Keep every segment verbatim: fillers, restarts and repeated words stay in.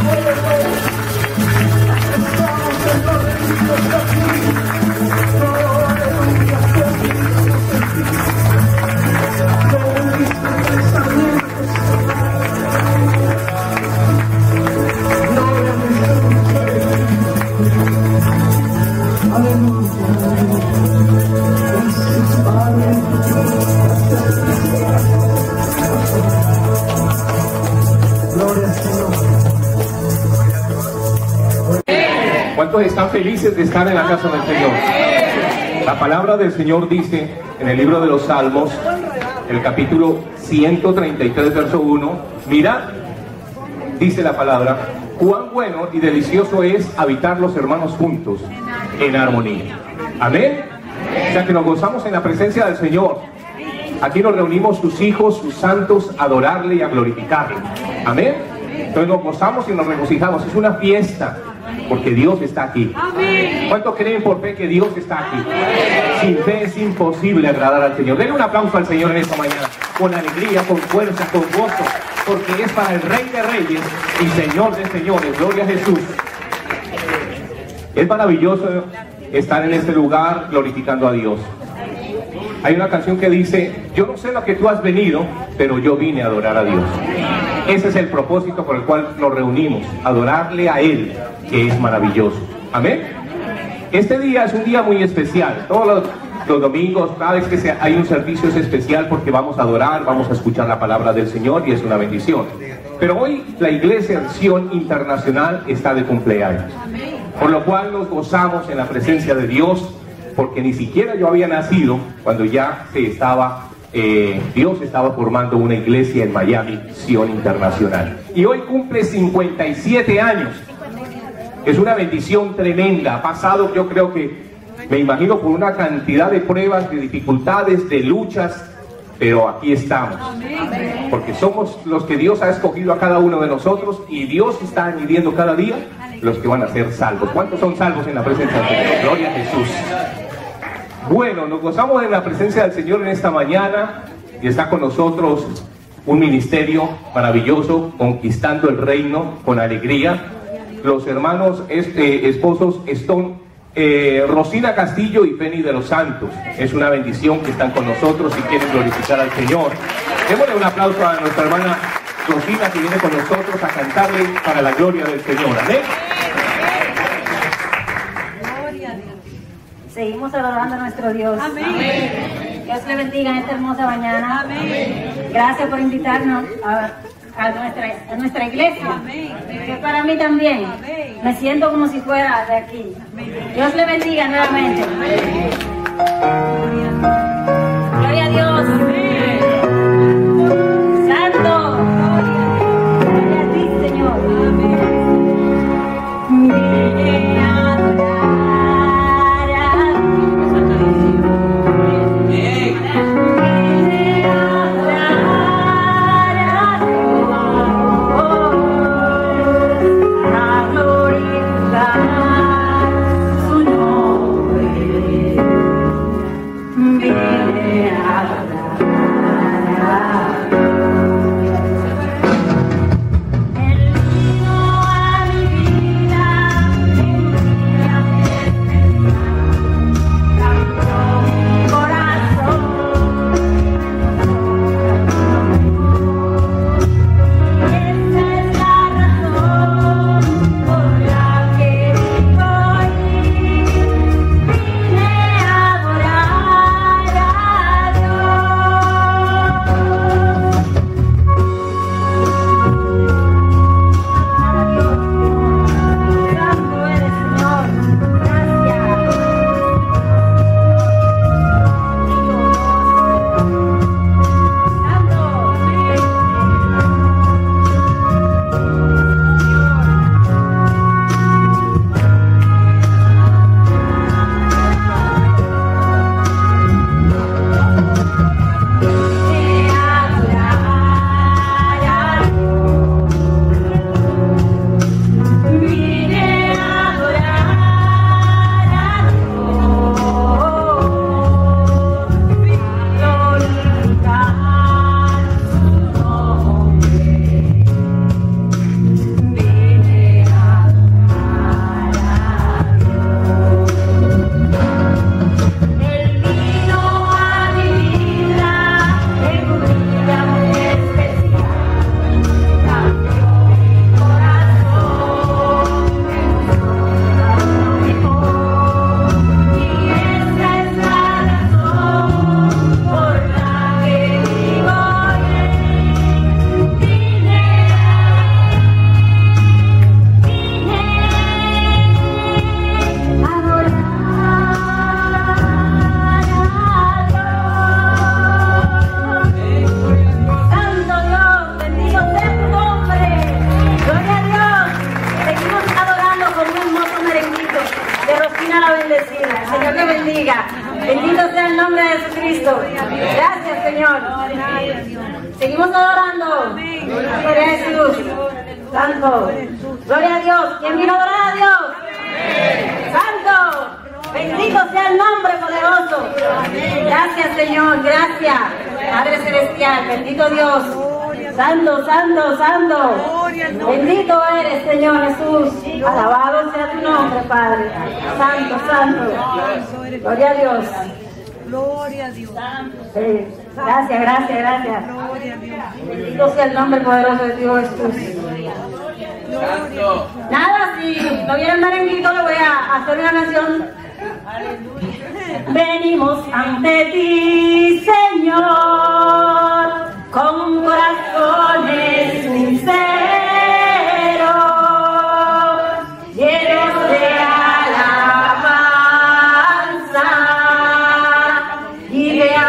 ¿Cuántos están felices de estar en la casa del Señor? La palabra del Señor dice en el libro de los Salmos, el capítulo ciento treinta y tres, verso uno, mirad, dice la palabra, cuán bueno y delicioso es habitar los hermanos juntos en armonía. Amén. O sea que nos gozamos en la presencia del Señor. Aquí nos reunimos sus hijos, sus santos, a adorarle y a glorificarle. Amén. Entonces nos gozamos y nos regocijamos. Es una fiesta porque Dios está aquí. ¿Cuántos creen por fe que Dios está aquí? Sin fe es imposible agradar al Señor. Denle un aplauso al Señor en esta mañana, con alegría, con fuerza, con gozo, porque es para el Rey de Reyes y Señor de Señores. Gloria a Jesús. Es maravilloso estar en este lugar glorificando a Dios. Hay una canción que dice, yo no sé lo que tú has venido, pero yo vine a adorar a Dios. Ese es el propósito por el cual nos reunimos, adorarle a Él, que es maravilloso. Amén. Este día es un día muy especial. Todos los, los domingos, cada vez que se, hay un servicio es especial porque vamos a adorar, vamos a escuchar la palabra del Señor y es una bendición. Pero hoy la Iglesia Acción Internacional está de cumpleaños, por lo cual nos gozamos en la presencia de Dios, porque ni siquiera yo había nacido cuando ya se estaba, eh, Dios estaba formando una iglesia en Miami, Sion Internacional. Y hoy cumple cincuenta y siete años. Es una bendición tremenda. Ha pasado, yo creo que, me imagino, por una cantidad de pruebas, de dificultades, de luchas, pero aquí estamos. Porque somos los que Dios ha escogido a cada uno de nosotros y Dios está añadiendo cada día los que van a ser salvos. ¿Cuántos son salvos en la presencia del Señor? Gloria a Jesús. Bueno, nos gozamos en la presencia del Señor en esta mañana y está con nosotros un ministerio maravilloso, conquistando el reino con alegría. Los hermanos este, esposos Stone, eh, Rosina Castillo y Penny de los Santos. Es una bendición que están con nosotros y quieren glorificar al Señor. Démosle un aplauso a nuestra hermana Rosina, que viene con nosotros a cantarle para la gloria del Señor. Amén. Seguimos adorando a nuestro Dios. Amén. Dios le bendiga en esta hermosa mañana. Amén. Gracias por invitarnos a, a, nuestra, a nuestra iglesia. Amén. Que para mí también. Amén. Me siento como si fuera de aquí. Amén. Dios le bendiga nuevamente. Amén. Gloria a Dios. Amén. Santo. Gloria a ti, Señor. Amén. Be termina la bendecida. Señor te bendiga. Bendito sea el nombre de Jesucristo. Gracias, Señor. Seguimos adorando. Gloria a Jesús. Santo. Gloria a Dios. ¿Quién vino a adorar a Dios? Santo. Bendito sea el nombre poderoso. Gracias, Señor. Gracias. Padre Celestial. Bendito Dios. Santo, santo, santo. Bendito eres, Señor Jesús. Alabado sea tu nombre, Padre. Santo, santo. Gloria a Dios. Gloria a Dios. Sí. Gracias, gracias, gracias. Gloria a Dios. Bendito sea el nombre poderoso de Dios Jesús. Nada, si no viene el merenguito, le voy a hacer una canción. Venimos ante ti, Señor, con corazones sinceros, llenos de alabanza y de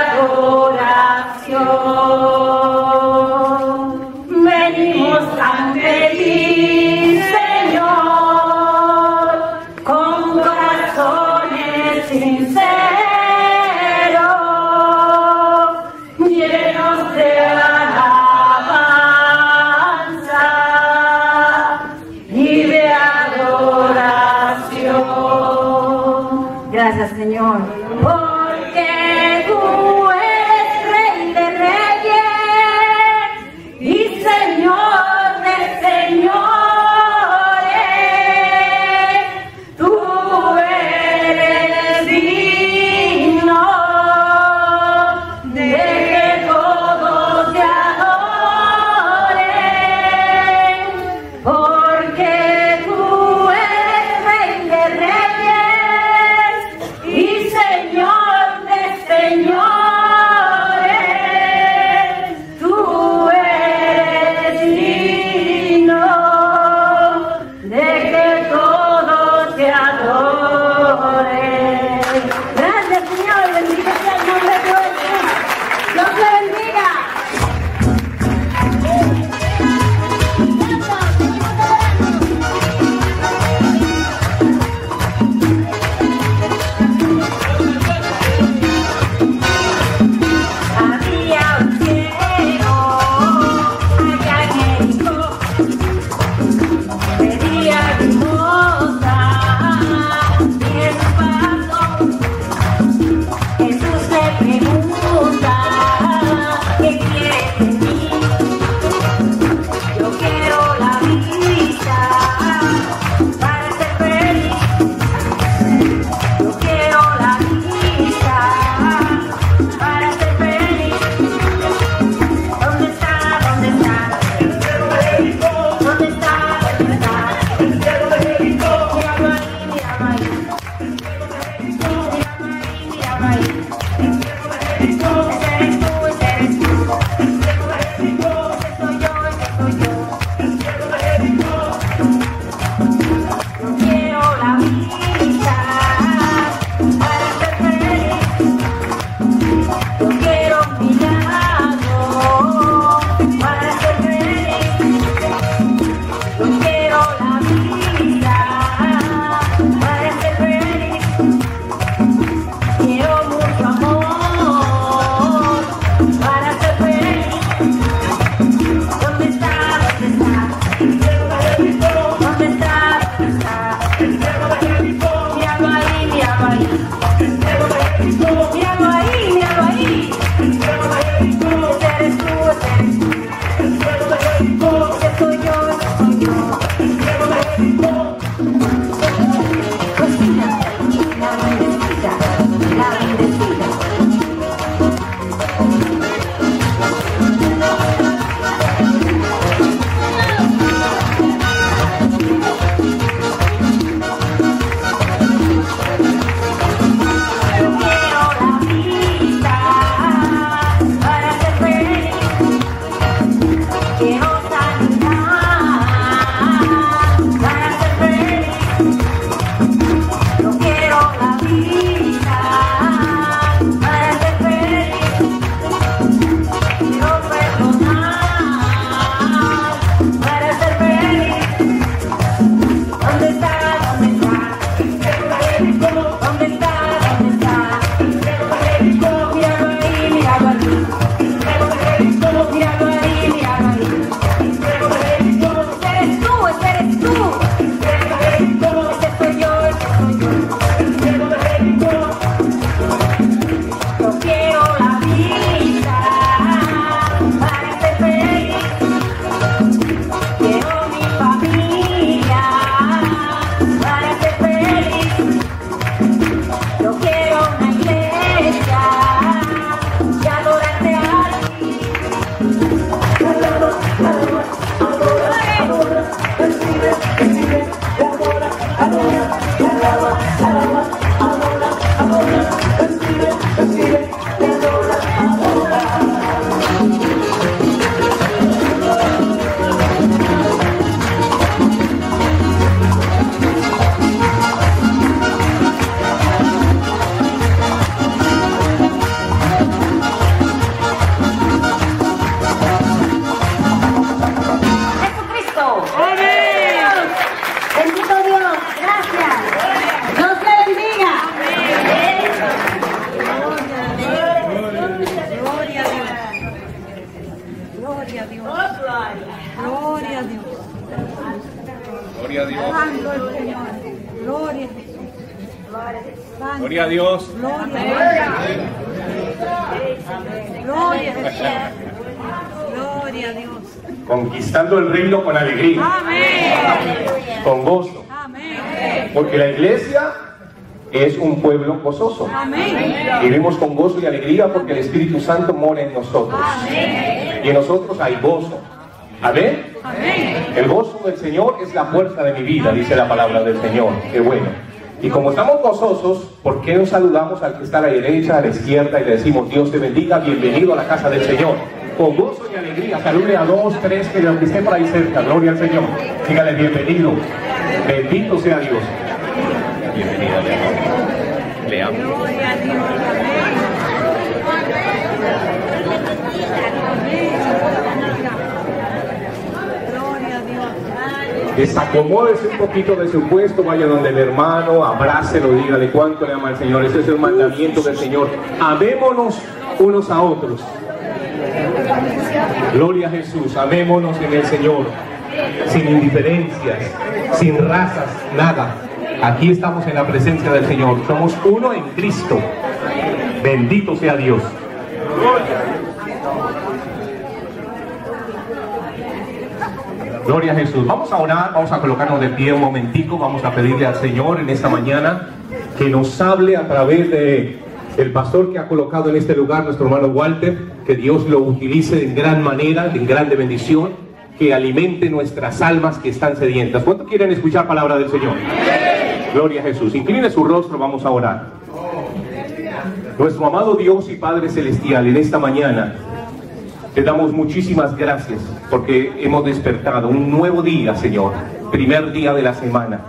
adoración. Venimos ante ti, Señor, con corazones sinceros, llenos de alabanza y de adoración. Gracias, Señor, porque tú eres Rey de Reyes y Señor de Señores. Tú eres digno de que todos te adoren, porque tú eres Rey de Reyes y Señor Gloria a Dios. Gloria. Gloria. Gloria a Dios. Conquistando el reino con alegría. Amén. Con gozo. Amén. Porque la iglesia es un pueblo gozoso. Amén. Vivimos con gozo y alegría porque el Espíritu Santo mora en nosotros. Amén. Y en nosotros hay gozo. Amén. Amén. El gozo del Señor es la fuerza de mi vida, dice la palabra del Señor. Qué bueno. Y como estamos gozosos, ¿por qué no saludamos al que está a la derecha, a la izquierda y le decimos Dios te bendiga, bienvenido a la casa del Señor? Con gozo y alegría, salude a dos, tres, que lo que esté por ahí cerca, gloria al Señor. Dígale bienvenido, bendito sea Dios. Bienvenida, mi amor. Le amo. Gloria a Dios. Gloria a Dios. Desacomódese un poquito de su puesto, vaya donde el hermano, abrácelo, dígale cuánto le ama al Señor. Ese es el mandamiento del Señor. Amémonos unos a otros. Gloria a Jesús, amémonos en el Señor, sin indiferencias, sin razas, nada. Aquí estamos en la presencia del Señor, somos uno en Cristo. Bendito sea Dios. Gloria a Jesús. Vamos a orar, vamos a colocarnos de pie un momentico, vamos a pedirle al Señor en esta mañana que nos hable a través de el pastor que ha colocado en este lugar, nuestro hermano Walter, que Dios lo utilice en gran manera, en grande bendición, que alimente nuestras almas que están sedientas. ¿Cuántos quieren escuchar palabra del Señor? Gloria a Jesús. Incline su rostro, vamos a orar. Nuestro amado Dios y Padre Celestial, en esta mañana te damos muchísimas gracias porque hemos despertado un nuevo día, Señor, primer día de la semana.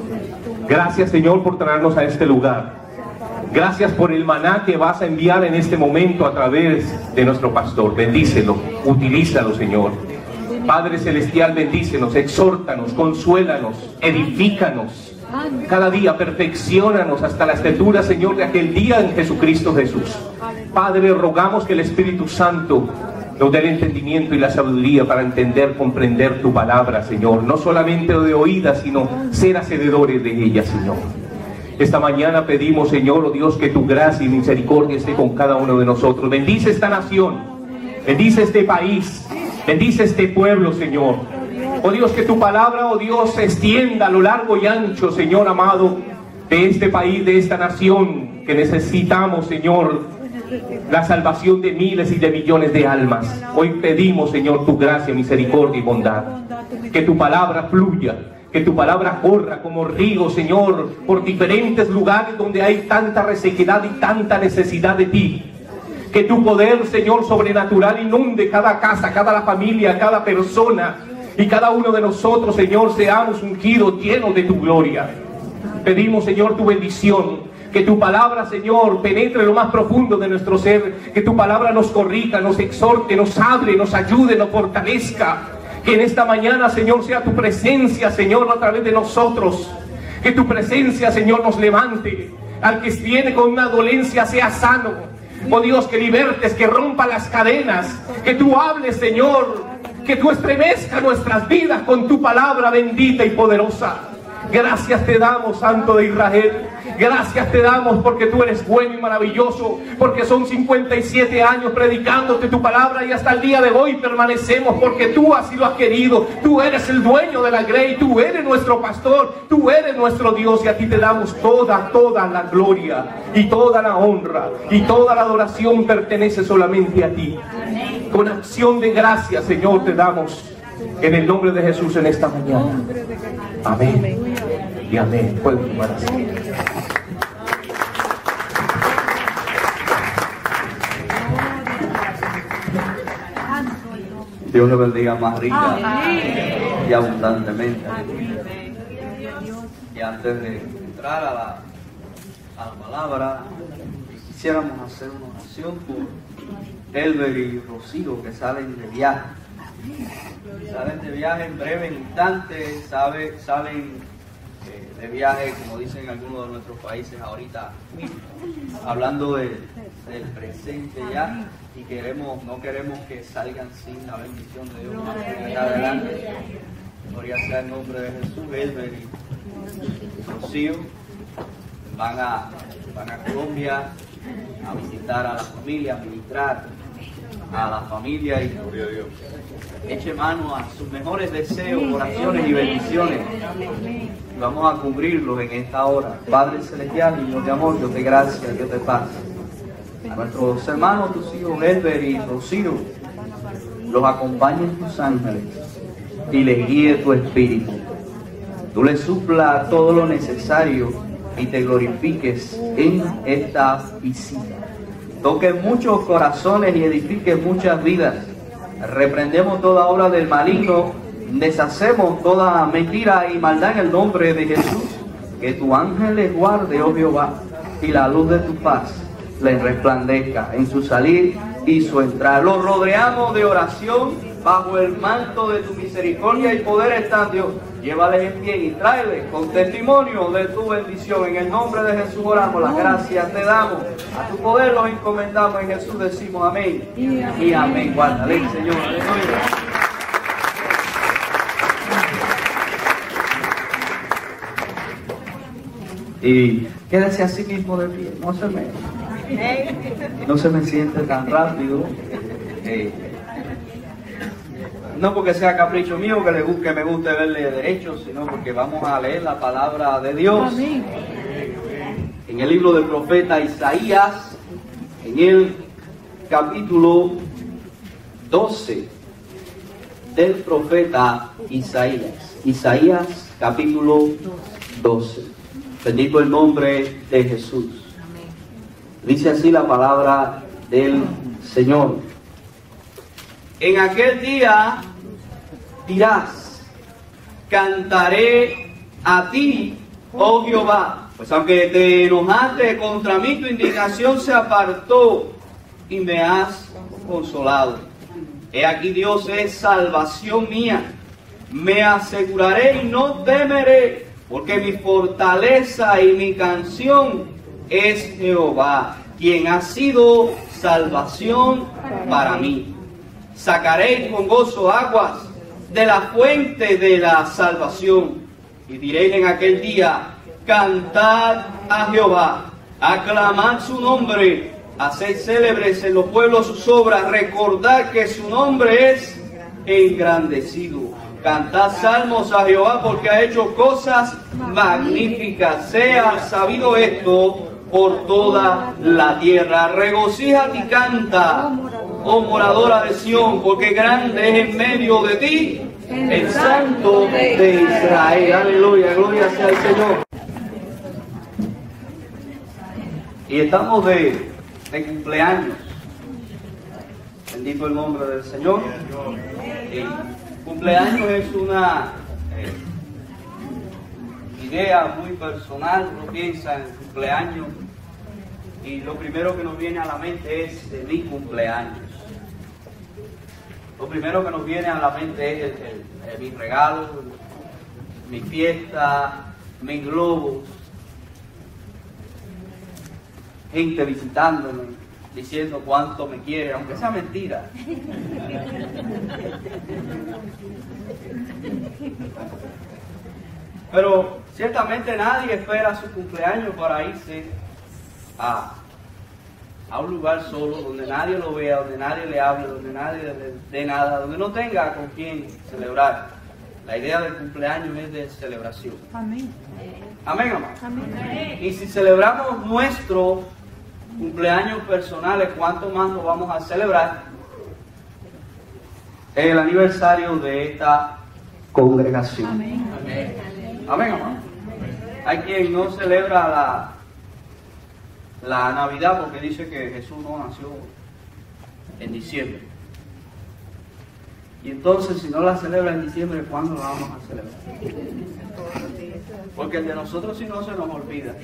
Gracias, Señor, por traernos a este lugar. Gracias por el maná que vas a enviar en este momento a través de nuestro pastor. Bendícelo, utilízalo, Señor. Padre Celestial, bendícenos, exhórtanos, consuélanos, edifícanos. Cada día perfecciónanos hasta la estatura, Señor, de aquel día en Jesucristo Jesús. Padre, rogamos que el Espíritu Santo nos dé el entendimiento y la sabiduría para entender, comprender tu palabra, Señor. No solamente de oídas, sino ser hacedores de ella, Señor. Esta mañana pedimos, Señor, oh Dios, que tu gracia y misericordia esté con cada uno de nosotros. Bendice esta nación, bendice este país, bendice este pueblo, Señor. Oh Dios, que tu palabra, oh Dios, se extienda a lo largo y ancho, Señor amado, de este país, de esta nación, que necesitamos, Señor, la salvación de miles y de millones de almas. Hoy pedimos, Señor, tu gracia, misericordia y bondad. Que tu palabra fluya, que tu palabra corra como río, Señor, por diferentes lugares donde hay tanta resequedad y tanta necesidad de ti. Que tu poder, Señor, sobrenatural inunde cada casa, cada familia, cada persona y cada uno de nosotros, Señor, seamos ungidos, llenos de tu gloria. Pedimos, Señor, tu bendición. Que tu palabra, Señor, penetre lo más profundo de nuestro ser. Que tu palabra nos corrija, nos exhorte, nos hable, nos ayude, nos fortalezca. Que en esta mañana, Señor, sea tu presencia, Señor, a través de nosotros. Que tu presencia, Señor, nos levante. Al que viene con una dolencia sea sano. Oh Dios, que libertes, que rompa las cadenas. Que tú hables, Señor. Que tú estremezcas nuestras vidas con tu palabra bendita y poderosa. Gracias te damos, Santo de Israel. Gracias te damos porque tú eres bueno y maravilloso, porque son cincuenta y siete años predicándote tu palabra y hasta el día de hoy permanecemos porque tú así lo has querido. Tú eres el dueño de la grey, tú eres nuestro pastor, tú eres nuestro Dios y a ti te damos toda, toda la gloria y toda la honra y toda la adoración pertenece solamente a ti. Con acción de gracias, Señor, te damos en el nombre de Jesús en esta mañana. Amén y amén. Pueden tomar así. Dios le bendiga más rica y abundantemente. Y antes de entrar a la, a la palabra, quisiéramos hacer una oración por Elber y Rocío, que salen de viaje. Salen de viaje en breve instante, sabe, salen eh, de viaje, como dicen algunos de nuestros países ahorita, hablando de, del presente ya, y queremos, no queremos que salgan sin la bendición de Dios más que adelante. Gloria sea el nombre de Jesús. Elber y Rocío van a, van a Colombia a visitar a la familia, a ministrar a la familia y eche mano a sus mejores deseos, oraciones y bendiciones. Y vamos a cubrirlos en esta hora. Padre Celestial y Dios de amor, Dios de gracia, Dios de paz. A nuestros hermanos, tus hijos Elber y Rocío, los acompañen tus ángeles y les guíe tu espíritu. Tú les supla todo lo necesario y te glorifiques en esta visita. Toque muchos corazones y edifique muchas vidas. Reprendemos toda obra del maligno, deshacemos toda mentira y maldad en el nombre de Jesús. Que tu ángel les guarde, oh Jehová, y la luz de tu paz les resplandezca en su salir y su entrar. Los rodeamos de oración. Bajo el manto de tu misericordia y poder está Dios. Llévales en bien y tráeles con testimonio de tu bendición. En el nombre de Jesús oramos, las gracias te damos. A tu poder los encomendamos, en Jesús decimos amén. Y amén. Y amén. Guárdale, Señor. Aleluya. Y quédese así mismo de pie. No se me, no se me siente tan rápido. Eh, No porque sea capricho mío que, le, que me guste verle derecho, sino porque vamos a leer la palabra de Dios. Amén. En el libro del profeta Isaías, en el capítulo doce del profeta Isaías. Isaías capítulo doce. Bendito el nombre de Jesús. Amén. Dice así la palabra del Señor. En aquel día dirás, cantaré a ti, oh Jehová, pues aunque te enojaste contra mí, tu indignación se apartó y me has consolado. He aquí Dios es salvación mía, me aseguraré y no temeré, porque mi fortaleza y mi canción es Jehová, quien ha sido salvación para mí. Sacaréis con gozo aguas de la fuente de la salvación. Y diréis en aquel día, cantad a Jehová, aclamad su nombre, haced célebres en los pueblos sus obras, recordad que su nombre es engrandecido. Cantad salmos a Jehová porque ha hecho cosas magníficas. Sea sabido esto por toda la tierra. Regocíjate y canta, oh moradora de Sión, porque grande es en medio de ti el Santo de Israel. Aleluya, gloria sea el Señor. Y estamos de, de cumpleaños. Bendito el nombre del Señor. Y cumpleaños es una eh, idea muy personal. Uno piensa en cumpleaños y lo primero que nos viene a la mente es de mi cumpleaños. Lo primero que nos viene a la mente es el, el, el, mi regalo, mi fiesta, mis globos, gente visitándome, diciendo cuánto me quiere, aunque sea mentira. Pero ciertamente nadie espera su cumpleaños para irse a, a un lugar solo, donde nadie lo vea, donde nadie le hable, donde nadie le dé nada, donde no tenga con quién celebrar. La idea del cumpleaños es de celebración. Amén. Amén, amén. Amén. Y si celebramos nuestro cumpleaños personales, ¿cuánto más nos vamos a celebrar el aniversario de esta congregación? Amén. Amén, amén. Amén. Hay quien no celebra la, la Navidad porque dice que Jesús no nació en diciembre. Y entonces, si no la celebra en diciembre, ¿cuándo la vamos a celebrar? Porque el de nosotros si no se nos olvida.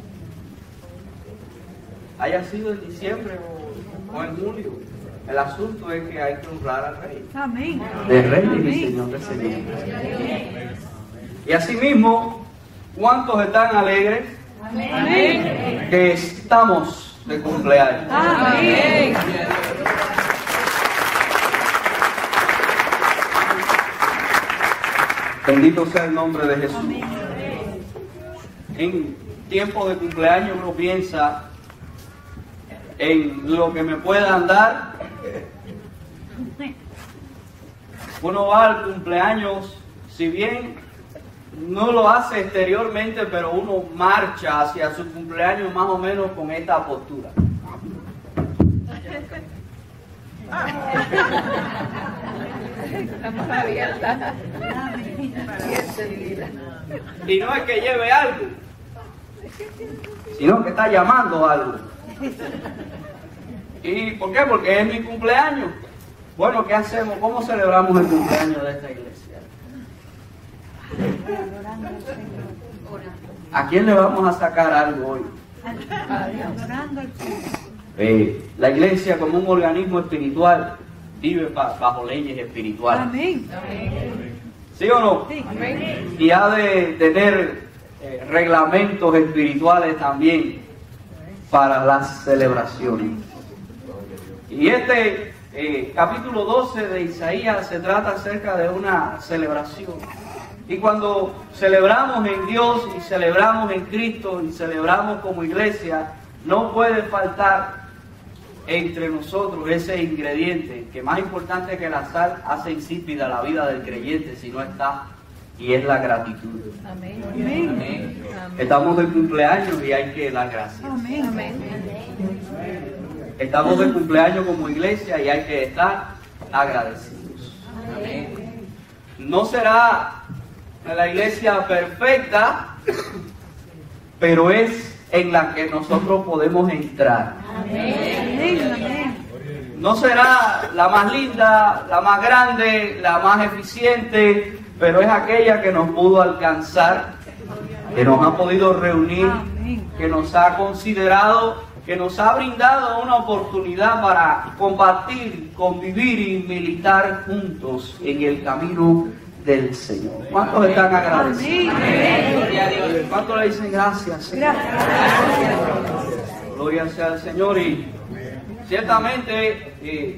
Haya sido en diciembre o, o en julio. El asunto es que hay que honrar al Rey. Amén. Del Rey y del Señor del Señor. Y asimismo, ¿cuántos están alegres? Amén. Que estamos de cumpleaños. Amén. Bendito sea el nombre de Jesús. En tiempo de cumpleaños uno piensa en lo que me puedan dar. Uno va al cumpleaños, si bien no lo hace exteriormente, pero uno marcha hacia su cumpleaños más o menos con esta postura. Y no es que lleve algo, sino que está llamando algo. ¿Y por qué? Porque es mi cumpleaños. Bueno, ¿qué hacemos? ¿Cómo celebramos el cumpleaños de esta iglesia? ¿A quién le vamos a sacar algo hoy? Eh, la iglesia, como un organismo espiritual, vive bajo leyes espirituales. Amén. ¿Sí o no? Sí. Y ha de tener eh, reglamentos espirituales también para las celebraciones. Y este eh, capítulo doce de Isaías se trata acerca de una celebración. Y cuando celebramos en Dios y celebramos en Cristo y celebramos como iglesia, no puede faltar entre nosotros ese ingrediente que más importante que la sal hace insípida la vida del creyente si no está, y es la gratitud. Amén. Amén. Estamos de cumpleaños y hay que dar gracias. Amén. Amén. Estamos de cumpleaños como iglesia y hay que estar agradecidos. Amén. No será la iglesia perfecta, pero es en la que nosotros podemos entrar. Amén. No será la más linda, la más grande, la más eficiente, pero es aquella que nos pudo alcanzar, que nos ha podido reunir, que nos ha considerado, que nos ha brindado una oportunidad para compartir, convivir y militar juntos en el camino del Señor. ¿Cuántos están agradecidos? Gloria a Dios. ¿Cuántos le dicen gracias, Señor? Gloria sea al Señor. Y ciertamente eh,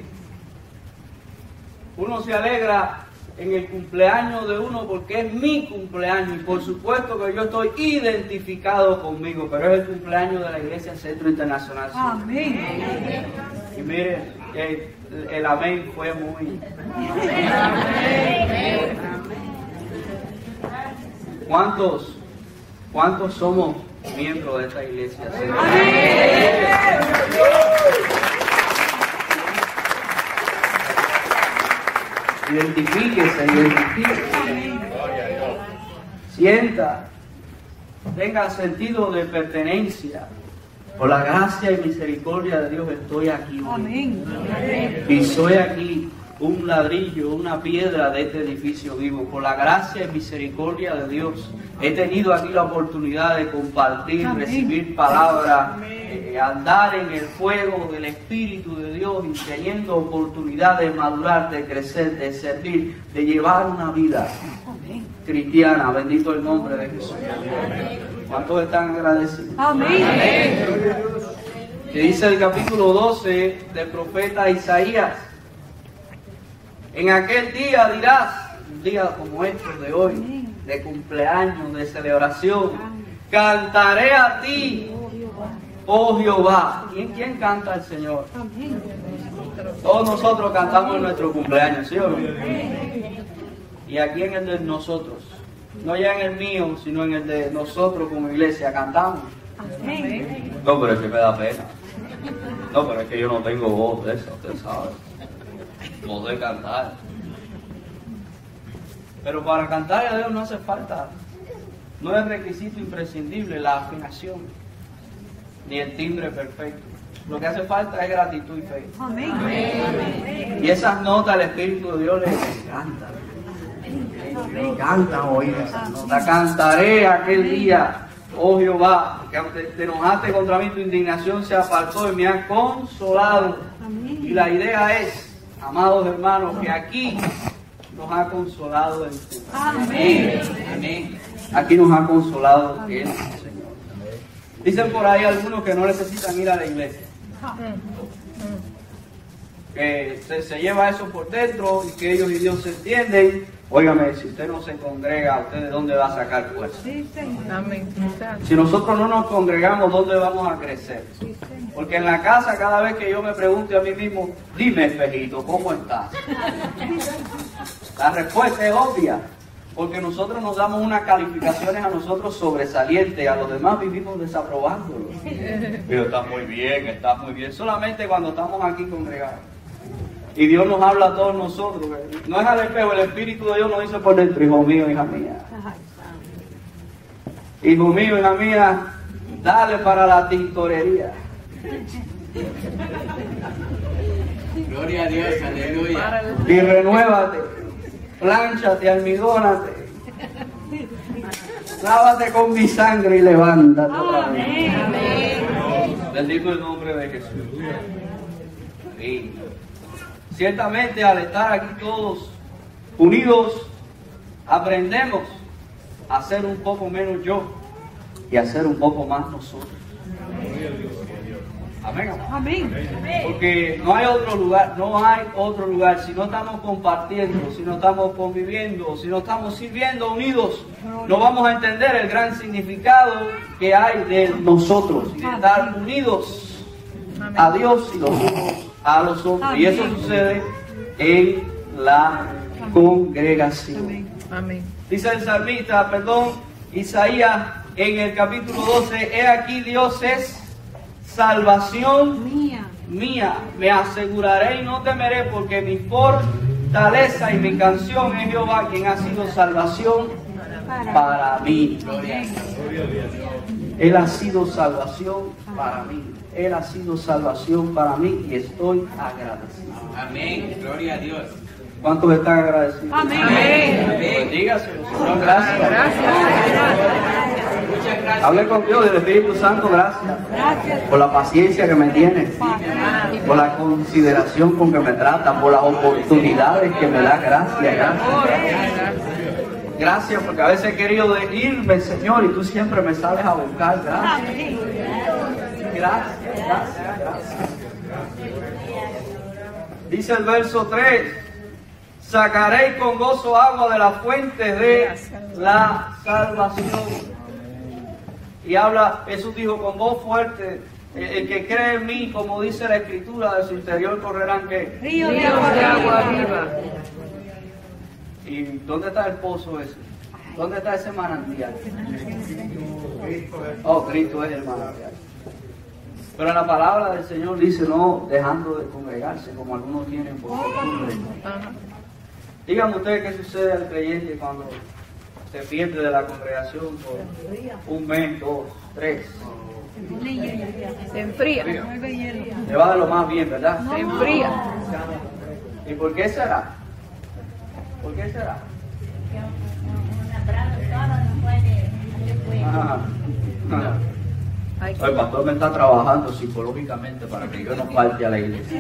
uno se alegra en el cumpleaños de uno porque es mi cumpleaños y por supuesto que yo estoy identificado conmigo, pero es el cumpleaños de la Iglesia Centro Internacional. Amén. Y mire, el, el amén fue muy... ¿Cuántos, cuántos somos miembros de esta iglesia? Identifíquese, identifíquese. Sienta, tenga sentido de pertenencia. Por la gracia y misericordia de Dios estoy aquí hoy. Amén. Y soy aquí un ladrillo, una piedra de este edificio vivo. Por la gracia y misericordia de Dios he tenido aquí la oportunidad de compartir, Amén. recibir palabras, eh, andar en el fuego del Espíritu de Dios y teniendo oportunidad de madurar, de crecer, de servir, de llevar una vida cristiana. Bendito el nombre de Jesús. ¿Cuántos están agradecidos? Amén. Que dice el capítulo doce del profeta Isaías: en aquel día dirás, un día como este de hoy, de cumpleaños, de celebración, cantaré a ti, oh Jehová. ¿Quién, quién canta al Señor? Todos nosotros cantamos en nuestro cumpleaños, ¿sí o no? Y aquí en el de nosotros, no ya en el mío, sino en el de nosotros como iglesia, cantamos. No, pero es que me da pena. No, pero es que yo no tengo voz de eso, usted sabe. Voz de cantar. Pero para cantar a Dios no hace falta, no es requisito imprescindible la afinación, ni el timbre perfecto. Lo que hace falta es gratitud y fe. Amén. Y esas notas al Espíritu de Dios les encanta. Me encanta oír esas notas. Cantaré aquel día, oh Jehová, que aunque te enojaste contra mí, tu indignación se apartó y me ha consolado. Y la idea es, amados hermanos, que aquí nos ha consolado el Señor. Amén. Amén. Aquí nos ha consolado el Señor. Dicen por ahí algunos que no necesitan ir a la iglesia, que se, se lleva eso por dentro y que ellos y Dios se entienden Óigame, si usted no se congrega, ¿usted de dónde va a sacar fuerza? Sí, Señor. Amén. Si nosotros no nos congregamos, ¿dónde vamos a crecer? Porque en la casa, cada vez que yo me pregunte a mí mismo, dime, espejito, ¿cómo estás? La respuesta es obvia. Porque nosotros nos damos unas calificaciones a nosotros sobresalientes, a los demás vivimos desaprobándolos. Pero está muy bien, está muy bien. Solamente cuando estamos aquí congregados. Y Dios nos habla a todos nosotros. No es al espejo, el Espíritu de Dios nos dice por dentro, hijo mío, hija mía. Hijo mío, hija mía, dale para la tintorería. Gloria a Dios, aleluya. Y renuévate, plánchate, almidónate, lávate con mi sangre y levántate otra vez. Bendito el nombre de Jesús. Amén. Ciertamente al estar aquí todos unidos, aprendemos a ser un poco menos yo y a ser un poco más nosotros. Amén. Amén. Porque no hay otro lugar, no hay otro lugar. Si no estamos compartiendo, si no estamos conviviendo, si no estamos sirviendo unidos, no vamos a entender el gran significado que hay de nosotros, de estar unidos a Dios y los unos a los otros. Y eso sucede en la congregación. Amén. Dice el salmista, perdón, Isaías en el capítulo doce, he aquí Dios es salvación Mía. mía, me aseguraré y no temeré, porque mi fortaleza y mi canción es Jehová, quien ha sido salvación para mí. Él ha sido salvación para mí. Él ha sido salvación para mí y estoy agradecido. Amén. Gloria a Dios. ¿Cuántos están agradecidos? Amén. Amén. Dígaselo, Señor, gracias. Muchas gracias. Hable con Dios, del Espíritu Santo, gracias. Gracias. Por la paciencia que me tiene, por la consideración con que me trata, por las oportunidades que me da. Gracias, gracias. Gracias, porque a veces he querido de irme, Señor, y tú siempre me sales a buscar. Gracias. Gracias, gracias, gracias. Dice el verso tres, sacaréis con gozo agua de la fuente de la salvación. Y habla, Jesús dijo con voz fuerte, el, el que cree en mí, como dice la Escritura, de su interior correrán ¿qué? Río de agua viva. ¿Y dónde está el pozo ese? ¿Dónde está ese manantial? Oh, Cristo es el manantial. Pero la palabra del Señor dice no dejando de congregarse como algunos tienen por costumbre. Díganme ustedes qué sucede al creyente cuando se pierde de la congregación por un mes, dos, tres. Se enfría. Le va a dar lo más bien, ¿verdad? Se enfría. ¿Y por qué será? ¿Por qué será? Ah, ah. El pastor me está trabajando psicológicamente para que yo no falte a la iglesia.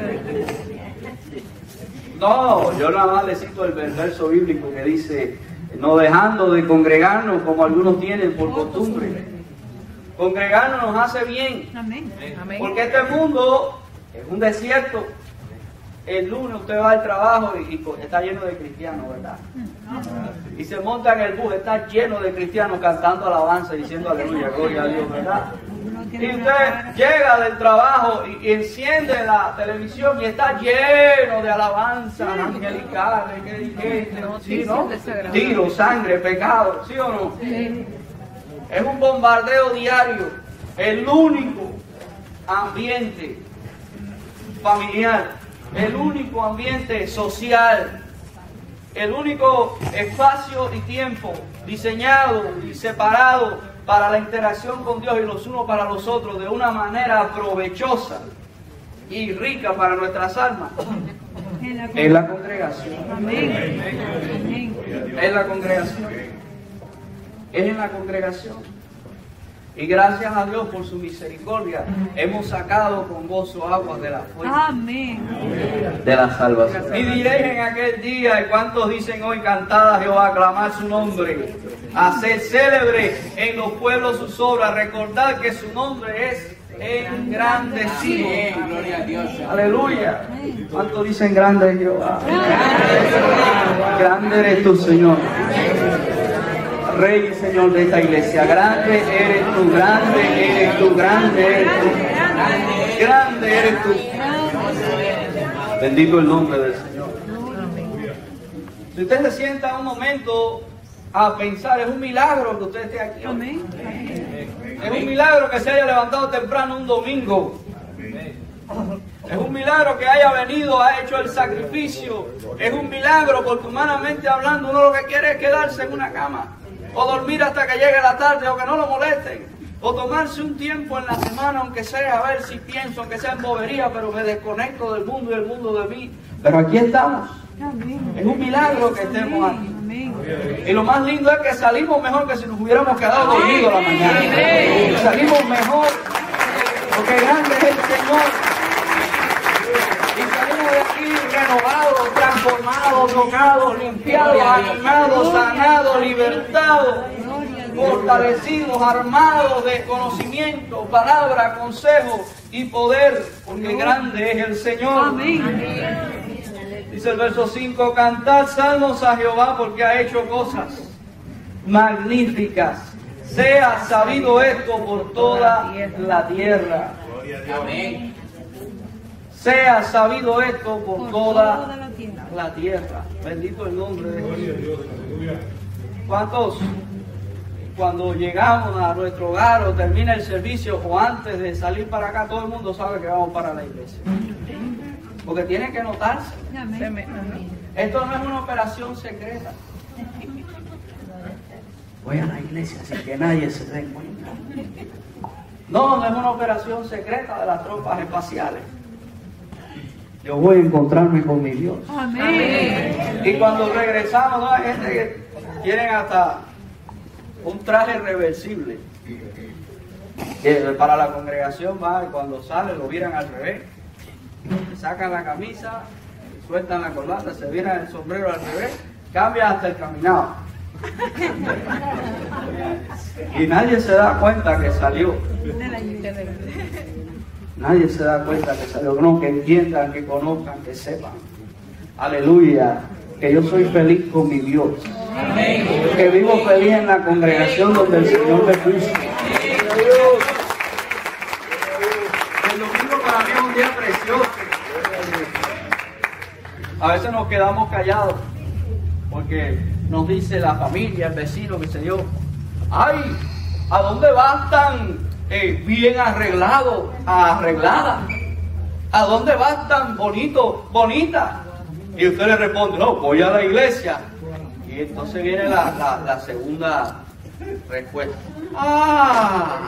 No, yo nada más le cito el verso bíblico que dice, no dejando de congregarnos como algunos tienen por costumbre. Congregarnos nos hace bien. Amén. Porque este mundo es un desierto. El lunes usted va al trabajo y, y está lleno de cristianos, ¿verdad? Y se monta en el bus, está lleno de cristianos cantando alabanza y diciendo aleluya, gloria a Dios, ¿verdad? Y usted llega del trabajo y, y enciende la televisión y está lleno de alabanzas angelicales, que, que, ¿sí, no? Tiro, sangre, pecado, ¿sí o no? Es un bombardeo diario. El único ambiente familiar, el único ambiente social, el único espacio y tiempo diseñado y separado para la interacción con Dios y los unos para los otros de una manera provechosa y rica para nuestras almas es la congregación. Amén. Es la congregación. Es en la congregación. Y gracias a Dios por su misericordia, hemos sacado con gozo aguas de la fuente Amén. de la salvación. Y diréis en aquel día, y cuántos dicen hoy, cantad a Jehová, aclamad su nombre, hacer célebre en los pueblos sus obras, recordad que su nombre es engrandecido. Amén. Gloria a Dios. Aleluya. ¿Cuánto dicen grande es Jehová? Grande eres tú, Señor. Rey y Señor de esta iglesia. Grande eres tú, grande eres tú, grande eres tú. Grande eres tú. Bendito el nombre del Señor. Si usted se sienta un momento a pensar, es un milagro que usted esté aquí. Amén. Es un milagro que se haya levantado temprano un domingo. Es un milagro que haya venido, ha hecho el sacrificio. Es un milagro porque humanamente hablando uno lo que quiere es quedarse en una cama o dormir hasta que llegue la tarde o que no lo molesten. O tomarse un tiempo en la semana, aunque sea, a ver si pienso, aunque sea en bobería, pero me desconecto del mundo y el mundo de mí. Pero aquí estamos. Es un milagro que estemos aquí. Y lo más lindo es que salimos mejor que si nos hubiéramos quedado dormidos la mañana. Y salimos mejor porque grande es el Señor. Y salimos de aquí renovados, transformados, tocados, limpiados, animados, sanados, libertados, fortalecidos, armados de conocimiento, palabra, consejo y poder, porque grande es el Señor. Amén. Dice el verso cinco, cantad salmos a Jehová porque ha hecho cosas magníficas. Sea sabido esto por toda la tierra. Amén. Sea sabido esto por toda la tierra. Bendito el nombre de Dios. ¿Cuántos? Cuando llegamos a nuestro hogar o termina el servicio o antes de salir para acá, todo el mundo sabe que vamos para la iglesia. Porque tiene que notarse. Esto no es una operación secreta. Voy a la iglesia sin que nadie se dé cuenta. No, no es una operación secreta de las tropas espaciales. Yo voy a encontrarme con mi Dios. Amén. Y cuando regresamos, ¿no? Hay gente que tienen hasta un traje reversible. Que para la congregación va y cuando sale lo viran al revés. Sacan la camisa, sueltan la corbata, se viran el sombrero al revés, cambia hasta el caminado. Y nadie se da cuenta que salió. Nadie se da cuenta que salió. No, que entiendan, que conozcan, que sepan. Aleluya. Que yo soy feliz con mi Dios. Que vivo feliz en la congregación donde el Señor me puso. El domingo para mí es un día precioso. A veces nos quedamos callados porque nos dice la familia, el vecino, qué sé yo, ay, ¿a dónde vas tan eh, bien arreglado, arreglada? ¿A dónde vas tan bonito, bonita? Y usted le responde, no, voy a la iglesia. Y entonces viene la, la, la segunda respuesta. Ah,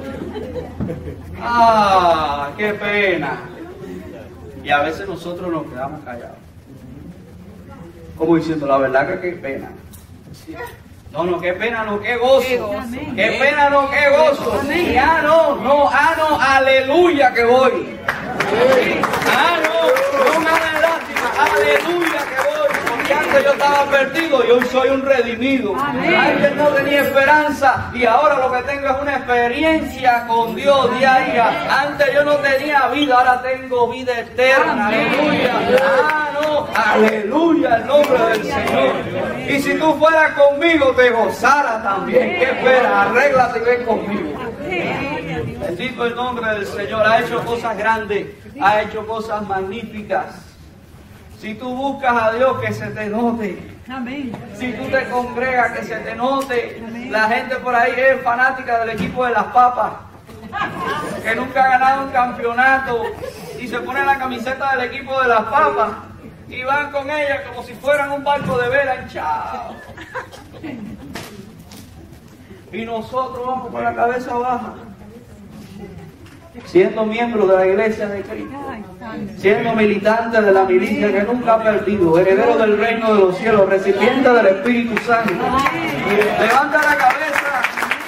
ah, qué pena. Y a veces nosotros nos quedamos callados. Como diciendo, la verdad que qué pena. No, no, qué pena, no, qué gozo. Qué, gozo. Qué pena, no, qué gozo. Y ah, no, no, ah, no, aleluya que voy. Ah, no, no me hagan lástima, aleluya que voy. Porque antes yo estaba perdido y hoy soy un redimido. Antes no tenía esperanza y ahora lo que tengo es una experiencia con Dios diaria. Antes yo no tenía vida, ahora tengo vida eterna. Aleluya. Ah, no, aleluya, el nombre del Señor. Y si tú fueras conmigo, te gozara también. ¿Qué esperas? Arréglate y ven conmigo. Bendito el nombre del Señor. Ha hecho cosas grandes, ha hecho cosas magníficas. Si tú buscas a Dios, que se te note. Amén. Si tú te congregas, que se te note. La gente por ahí es fanática del equipo de las papas, que nunca ha ganado un campeonato, y se ponen la camiseta del equipo de las papas y van con ella como si fueran un barco de vela hinchado. Y nosotros vamos con la cabeza baja, siendo miembros de la iglesia de Cristo, siendo militantes de la milicia que nunca ha perdido, herederos del reino de los cielos, recipientes del Espíritu Santo. Levanta la cabeza,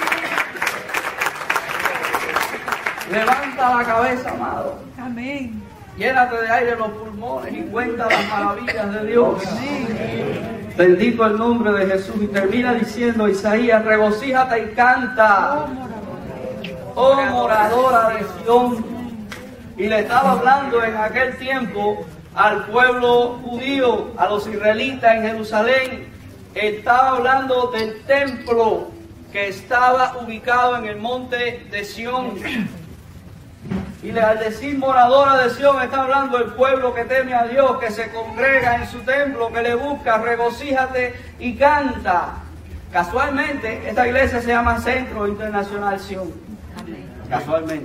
levanta la cabeza, amado. Amén. Llénate de aire en los pulmones y cuenta las maravillas de Dios. Bendito el nombre de Jesús. Y termina diciendo Isaías, regocíjate y canta, oh moradora ciudad de Sión. Y le estaba hablando en aquel tiempo al pueblo judío, a los israelitas en Jerusalén. Estaba hablando del templo que estaba ubicado en el monte de Sión. Y al decir moradora de Sión, está hablando del pueblo que teme a Dios, que se congrega en su templo, que le busca, regocíjate y canta. Casualmente, esta iglesia se llama Centro Internacional Sión. Casualmente.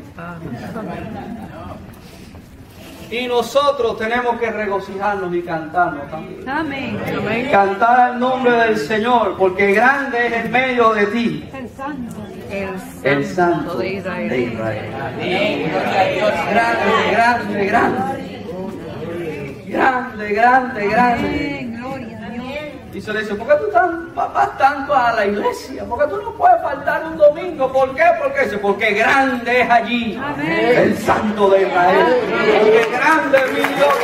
Y nosotros tenemos que regocijarnos y cantarnos también. Amén. Cantar el nombre del Señor, porque grande es en medio de ti El santo. el Santo de Israel. Grande, grande, grande. Grande, grande, grande. Amén. Gloria a Dios. Y se le dice, ¿por qué tú tan- vas tanto a la iglesia? ¿Por qué tú no puedes faltar un domingo? ¿Por qué? Porque dice, porque grande es allí Amén. el Santo de Israel. Porque grande es mi Dios.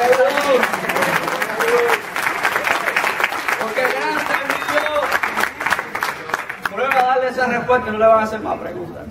Porque grande es mi Dios. Prueba a darle esa respuesta y no le van a hacer más preguntas.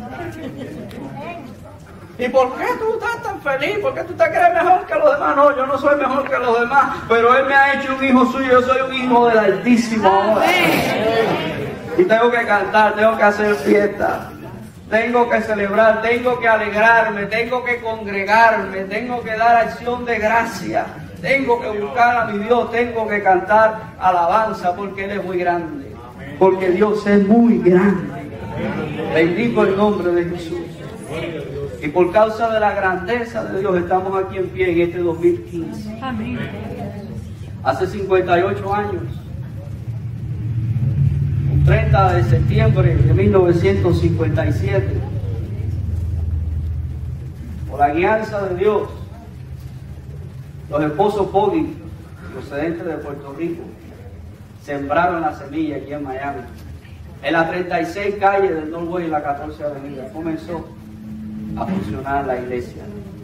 ¿Y por qué tú estás tan feliz? ¿Por qué tú te crees mejor que los demás? No, yo no soy mejor que los demás, pero Él me ha hecho un hijo suyo, yo soy un hijo del Altísimo ahora. Y tengo que cantar, tengo que hacer fiesta, tengo que celebrar, tengo que alegrarme, tengo que congregarme, tengo que dar acción de gracia, tengo que buscar a mi Dios, tengo que cantar alabanza, porque Él es muy grande, porque Dios es muy grande. Bendigo el nombre de Jesús. Y por causa de la grandeza de Dios estamos aquí en pie en este dos mil quince. Amén. Hace cincuenta y ocho años, un treinta de septiembre de mil novecientos cincuenta y siete, por la guianza de Dios, los esposos Poggi, procedentes de Puerto Rico, sembraron la semilla aquí en Miami. En las treinta y seis calles del Norway y la catorce Avenida comenzó a funcionar la iglesia,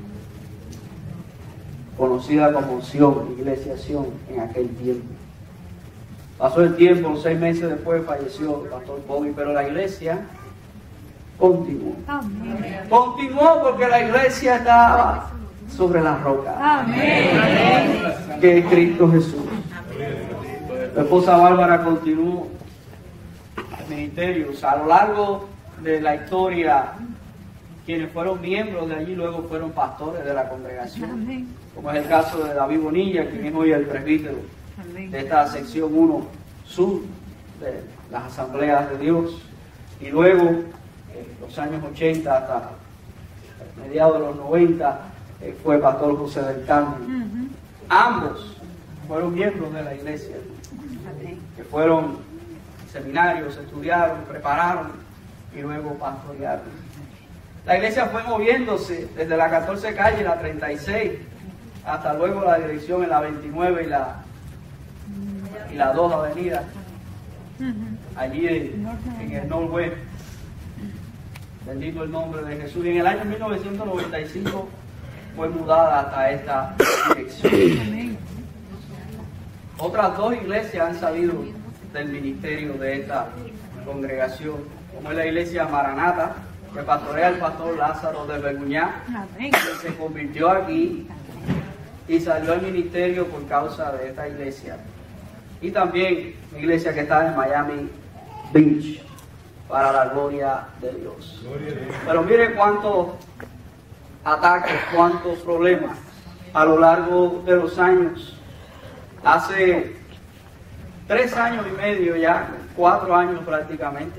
conocida como Sion, Iglesia Sion en aquel tiempo. Pasó el tiempo, seis meses después falleció el pastor Bobby, pero la iglesia continuó. Amén. Continuó porque la iglesia estaba sobre la roca, Amén. que es Cristo Jesús. La esposa Bárbara continuó el ministerio. O sea, a lo largo de la historia, quienes fueron miembros de allí luego fueron pastores de la congregación, Amén. como es el caso de David Bonilla, quien es hoy el presbítero Amén. de esta sección uno sur de las asambleas de Dios. Y luego, en los años ochenta hasta mediados de los noventa, eh, fue pastor José del Carmen. Ujú. Ambos fueron miembros de la iglesia, Amén. que fueron seminarios, estudiaron, prepararon y luego pastorearon. La iglesia fue moviéndose desde la catorce calle, la treinta y seis, hasta luego la dirección en la veintinueve y la, y la dos avenida, Ujú. allí en, en el Norwest. Bendito el nombre de Jesús. Y en el año mil novecientos noventa y cinco fue mudada hasta esta dirección. Amén. Otras dos iglesias han salido del ministerio de esta congregación, como es la iglesia Maranata, que pastorea el pastor Lázaro de Berguñá, Amén. que se convirtió aquí y salió al ministerio por causa de esta iglesia. Y también una iglesia que está en Miami Beach, para la gloria de Dios. Pero mire cuántos ataques, cuántos problemas a lo largo de los años. Hace tres años y medio ya, cuatro años prácticamente,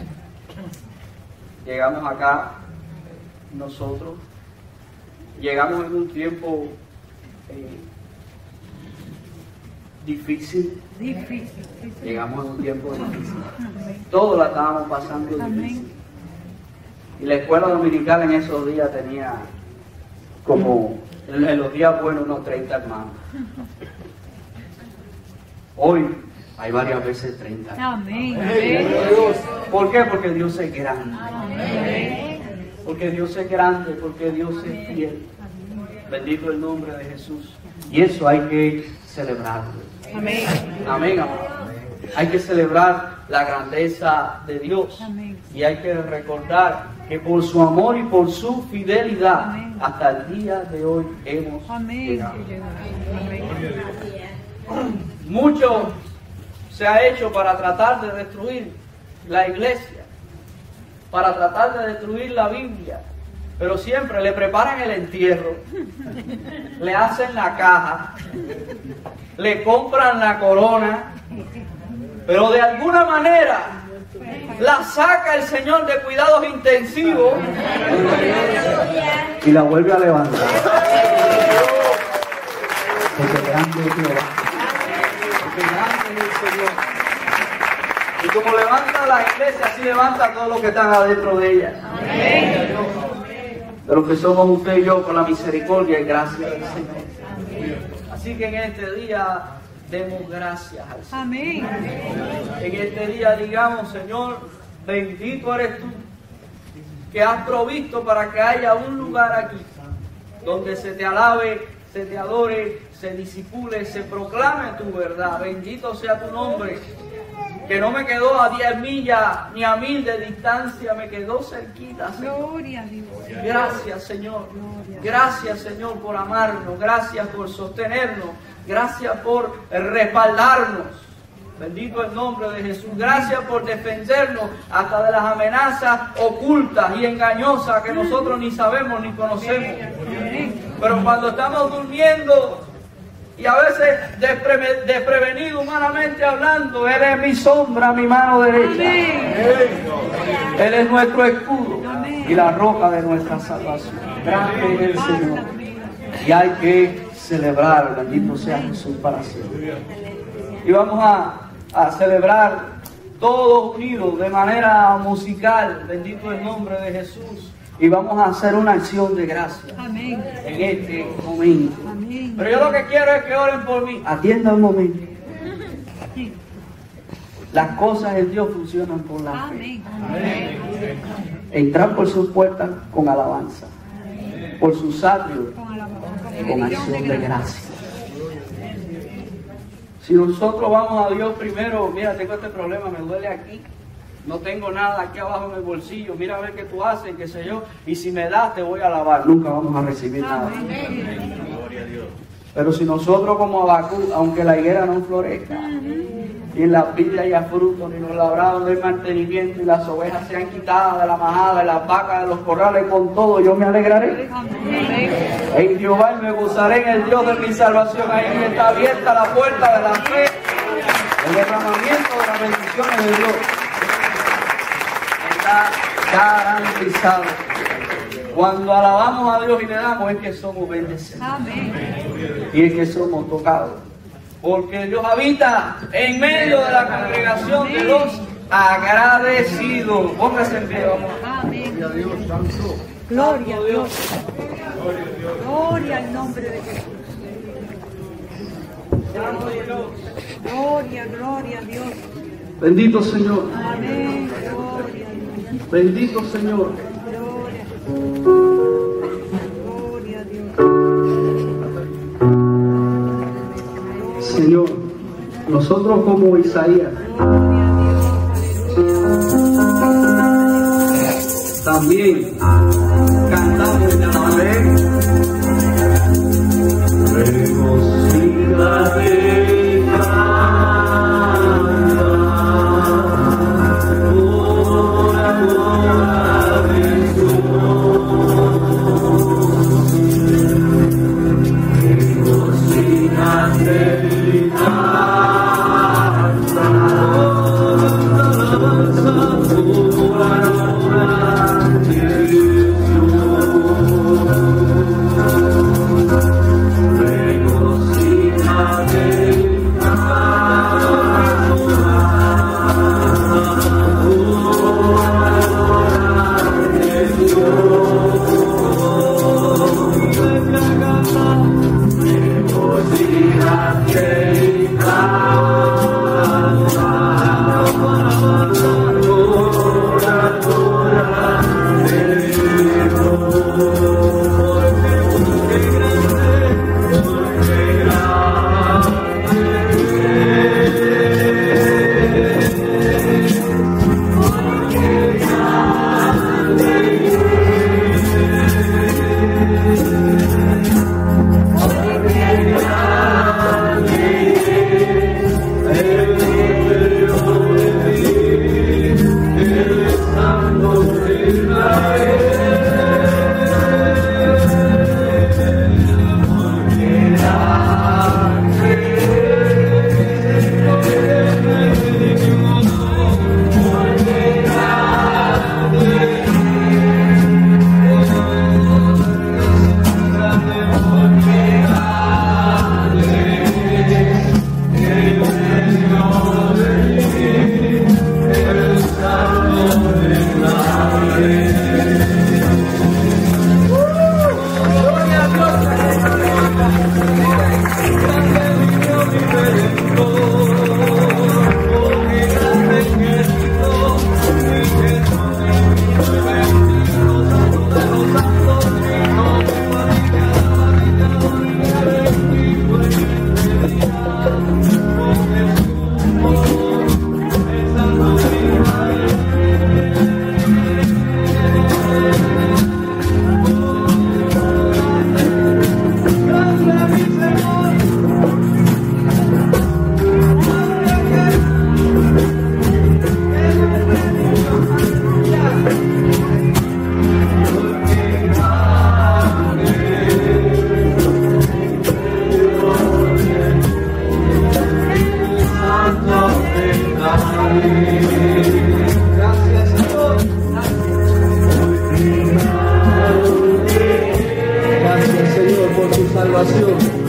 llegamos acá nosotros. Llegamos en un tiempo eh, difícil. Difícil. Llegamos en un tiempo difícil. Amén. Todos la estábamos pasando difícil. Amén. Y la escuela dominical en esos días tenía como, en en los días buenos, unos treinta hermanos. Hoy hay varias veces treinta. Amén. ¿Por qué? Porque Dios es grande. Amén. Porque Dios es grande, porque Dios es fiel. Bendito el nombre de Jesús. Y eso hay que celebrarlo. Amén. Amén, amado. Hay que celebrar la grandeza de Dios. Amén. Y hay que recordar que por su amor y por su fidelidad, Amén. hasta el día de hoy hemos Amén. llegado. Amén. Mucho se ha hecho para tratar de destruir la iglesia, para tratar de destruir la Biblia, pero siempre le preparan el entierro, le hacen la caja, le compran la corona, pero de alguna manera la saca el Señor de cuidados intensivos y la vuelve a levantar. Porque grande es Jehová. Porque grande es el Señor. Y como levanta la iglesia, así levanta a todos los que están adentro de ella. De los que somos usted y yo, con la misericordia y gracia del Señor. Así que en este día demos gracias al Señor. Amén. En este día digamos, Señor, bendito eres tú, que has provisto para que haya un lugar aquí, donde se te alabe, se te adore, se disipule, se proclame tu verdad. Bendito sea tu nombre, que no me quedó a diez millas ni a mil de distancia, me quedó cerquita, Señor. Gloria a Dios. Gracias, Señor. Gracias, Señor, por amarnos. Gracias por sostenernos. Gracias por respaldarnos. Bendito el nombre de Jesús. Gracias por defendernos hasta de las amenazas ocultas y engañosas que nosotros ni sabemos ni conocemos. Pero cuando estamos durmiendo y a veces despre- desprevenido humanamente hablando, Él es mi sombra, mi mano derecha. Él es nuestro escudo y la roca de nuestra salvación. Grande es el Señor. Y hay que celebrar, bendito sea Jesús para siempre. Y vamos a, a celebrar todos unidos de manera musical, bendito el nombre de Jesús. Y vamos a hacer una acción de gracia Amén. en este momento. Amén. Pero yo lo que quiero es que oren por mí. Atiendan un momento. Las cosas en Dios funcionan por la fe. Amén. Entrar por sus puertas con alabanza, por sus atrios Con alabanza. con acción de gracia. Si nosotros vamos a Dios primero, mira, tengo este problema, me duele aquí, no tengo nada aquí abajo en el bolsillo, mira a ver qué tú haces, qué sé yo, y si me das te voy a alabar, nunca vamos a recibir nada. Pero si nosotros como Habacuc, aunque la higuera no florezca, y en la vida haya fruto, ni los labrados no hay mantenimiento, y las ovejas sean quitadas de la majada, y las vacas de los corrales, con todo yo me alegraré. En Jehová y me gozaré en el Dios de mi salvación. Ahí está abierta la puerta de la fe, el derramamiento de las bendiciones de Dios. Está garantizado. Cuando alabamos a Dios y le damos, es que somos bendecidos. Amén. Y es que somos tocados. Porque Dios habita en medio de la congregación de los agradecidos. Póngase en pie, vamos. Amén. Gloria a Dios. Gloria al nombre de Jesús. Gloria, gloria a Dios. Bendito Señor. Amén. Gloria a Dios. Bendito Señor. Gloria. Gloria a Dios. Señor, nosotros como Isaías Gloria a Dios. también cantamos de alabanza. Regocíjate, canta, por amor a Jesús. Regocíjate. Regocíjate. celebración.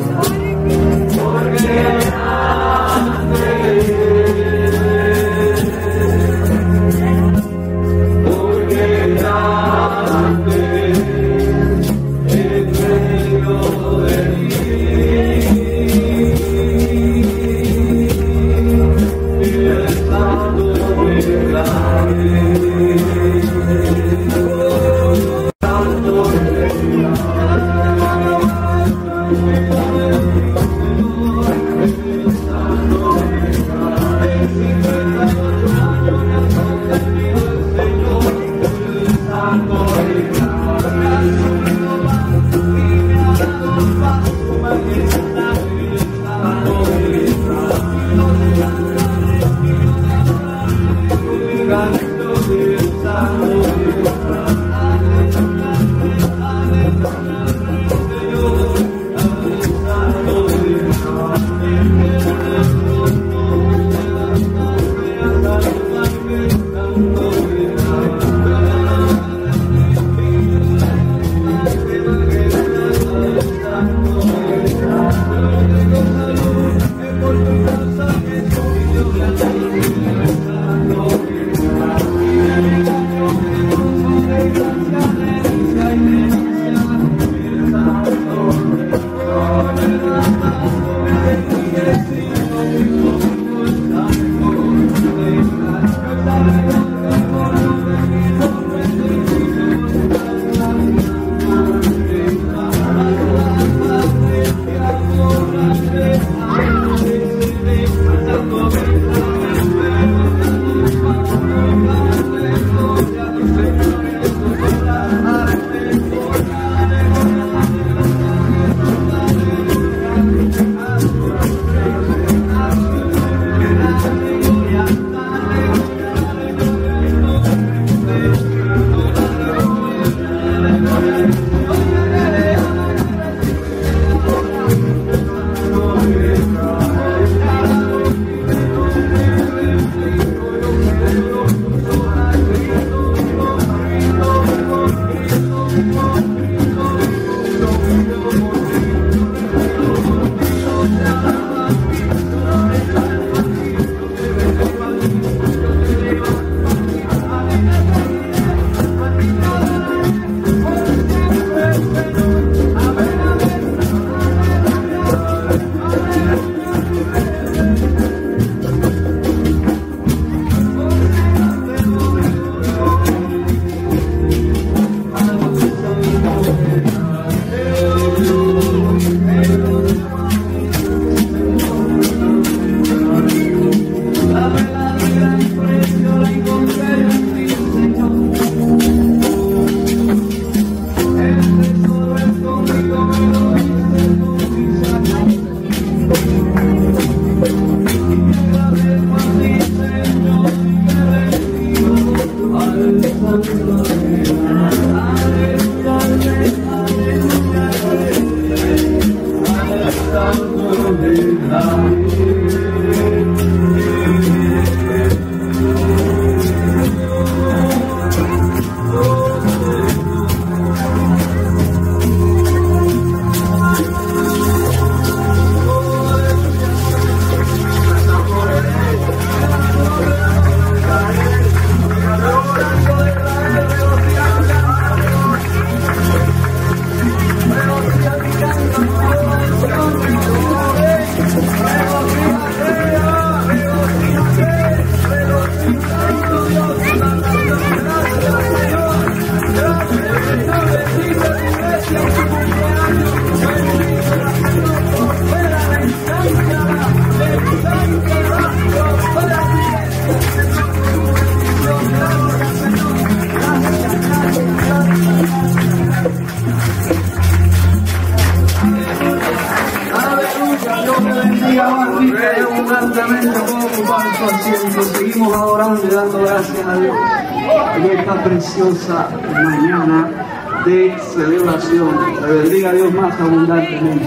Seguimos adorando y dando gracias a Dios en esta preciosa mañana de celebración. Le bendiga a Dios más abundantemente.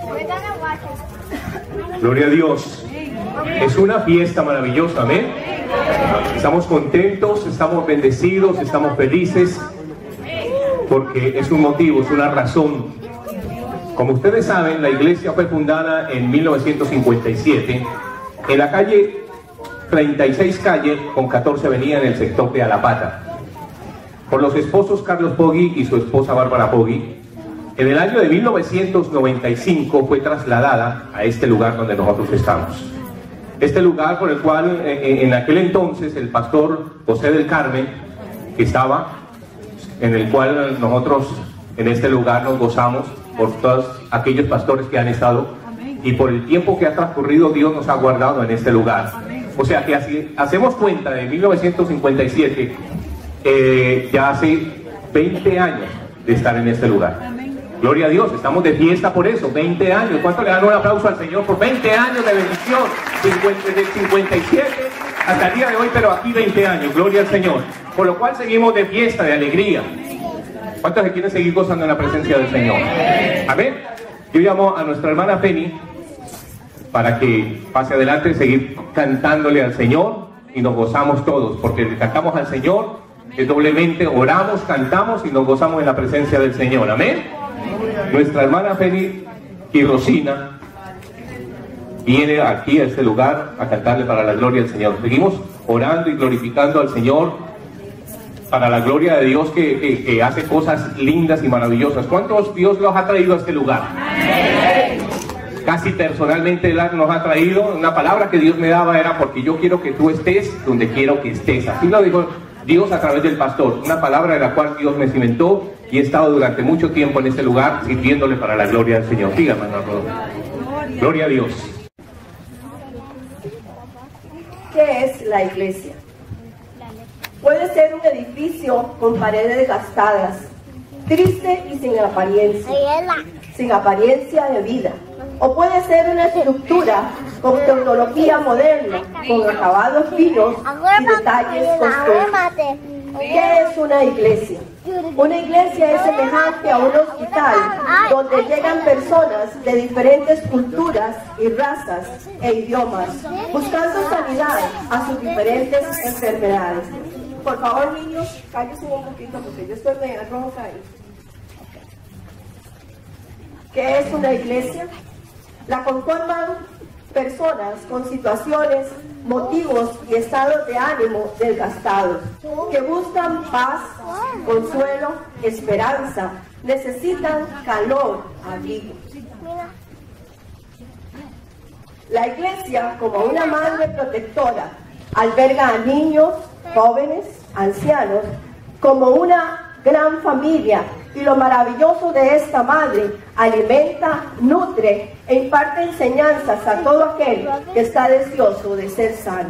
Gloria a Dios. Es una fiesta maravillosa, amén. Estamos contentos, estamos bendecidos, estamos felices, porque es un motivo, es una razón. Como ustedes saben, la iglesia fue fundada en mil novecientos cincuenta y siete en la calle treinta y seis calle con catorce avenida en el sector de Alapata, por los esposos Carlos Poggi y su esposa Bárbara Poggi. En el año de mil novecientos noventa y cinco fue trasladada a este lugar donde nosotros estamos. Este lugar por el cual eh, en aquel entonces el pastor José del Carmen, que estaba, en el cual nosotros en este lugar nos gozamos por todos aquellos pastores que han estado, y por el tiempo que ha transcurrido Dios nos ha guardado en este lugar. O sea que así hacemos cuenta de mil novecientos cincuenta y siete, eh, ya hace veinte años de estar en este lugar. Gloria a Dios, estamos de fiesta por eso, veinte años. ¿Cuánto le dan un aplauso al Señor por veinte años de bendición? Desde cincuenta y siete hasta el día de hoy, pero aquí veinte años, gloria al Señor. Por lo cual seguimos de fiesta, de alegría. ¿Cuántos se quieren seguir gozando en la presencia del Señor? Amén. Yo llamo a nuestra hermana Penny para que pase adelante, seguir cantándole al Señor, y nos gozamos todos, porque le cantamos al Señor, es doblemente, oramos, cantamos y nos gozamos en la presencia del Señor. Amén. Nuestra hermana Penny y Rosina viene aquí a este lugar a cantarle para la gloria del Señor. Seguimos orando y glorificando al Señor para la gloria de Dios, que, que, que hace cosas lindas y maravillosas. ¿Cuántos Dios los ha traído a este lugar? Casi personalmente Él nos ha traído. Una palabra que Dios me daba era: porque yo quiero que tú estés donde quiero que estés. Así lo dijo Dios a través del pastor. Una palabra de la cual Dios me cimentó, y he estado durante mucho tiempo en este lugar sirviéndole para la gloria del Señor. Dígame, hermano. Gloria a Dios. ¿Qué es la iglesia? Puede ser un edificio con paredes desgastadas, triste y sin apariencia, sin apariencia de vida. O puede ser una estructura con tecnología moderna, con acabados finos y detalles costosos. ¿Qué es una iglesia? Una iglesia es semejante a un hospital donde llegan personas de diferentes culturas y razas e idiomas, buscando sanidad a sus diferentes enfermedades. Por favor, niños, cállense un poquito porque yo estoy medio roja ahí. ¿Qué es una iglesia? La conforman personas con situaciones, motivos y estados de ánimo desgastados, que buscan paz, consuelo, esperanza, necesitan calor, abrigo. La iglesia, como una madre protectora, alberga a niños, jóvenes, ancianos, como una gran familia, y lo maravilloso de esta madre: alimenta, nutre e imparte enseñanzas a todo aquel que está deseoso de ser sano.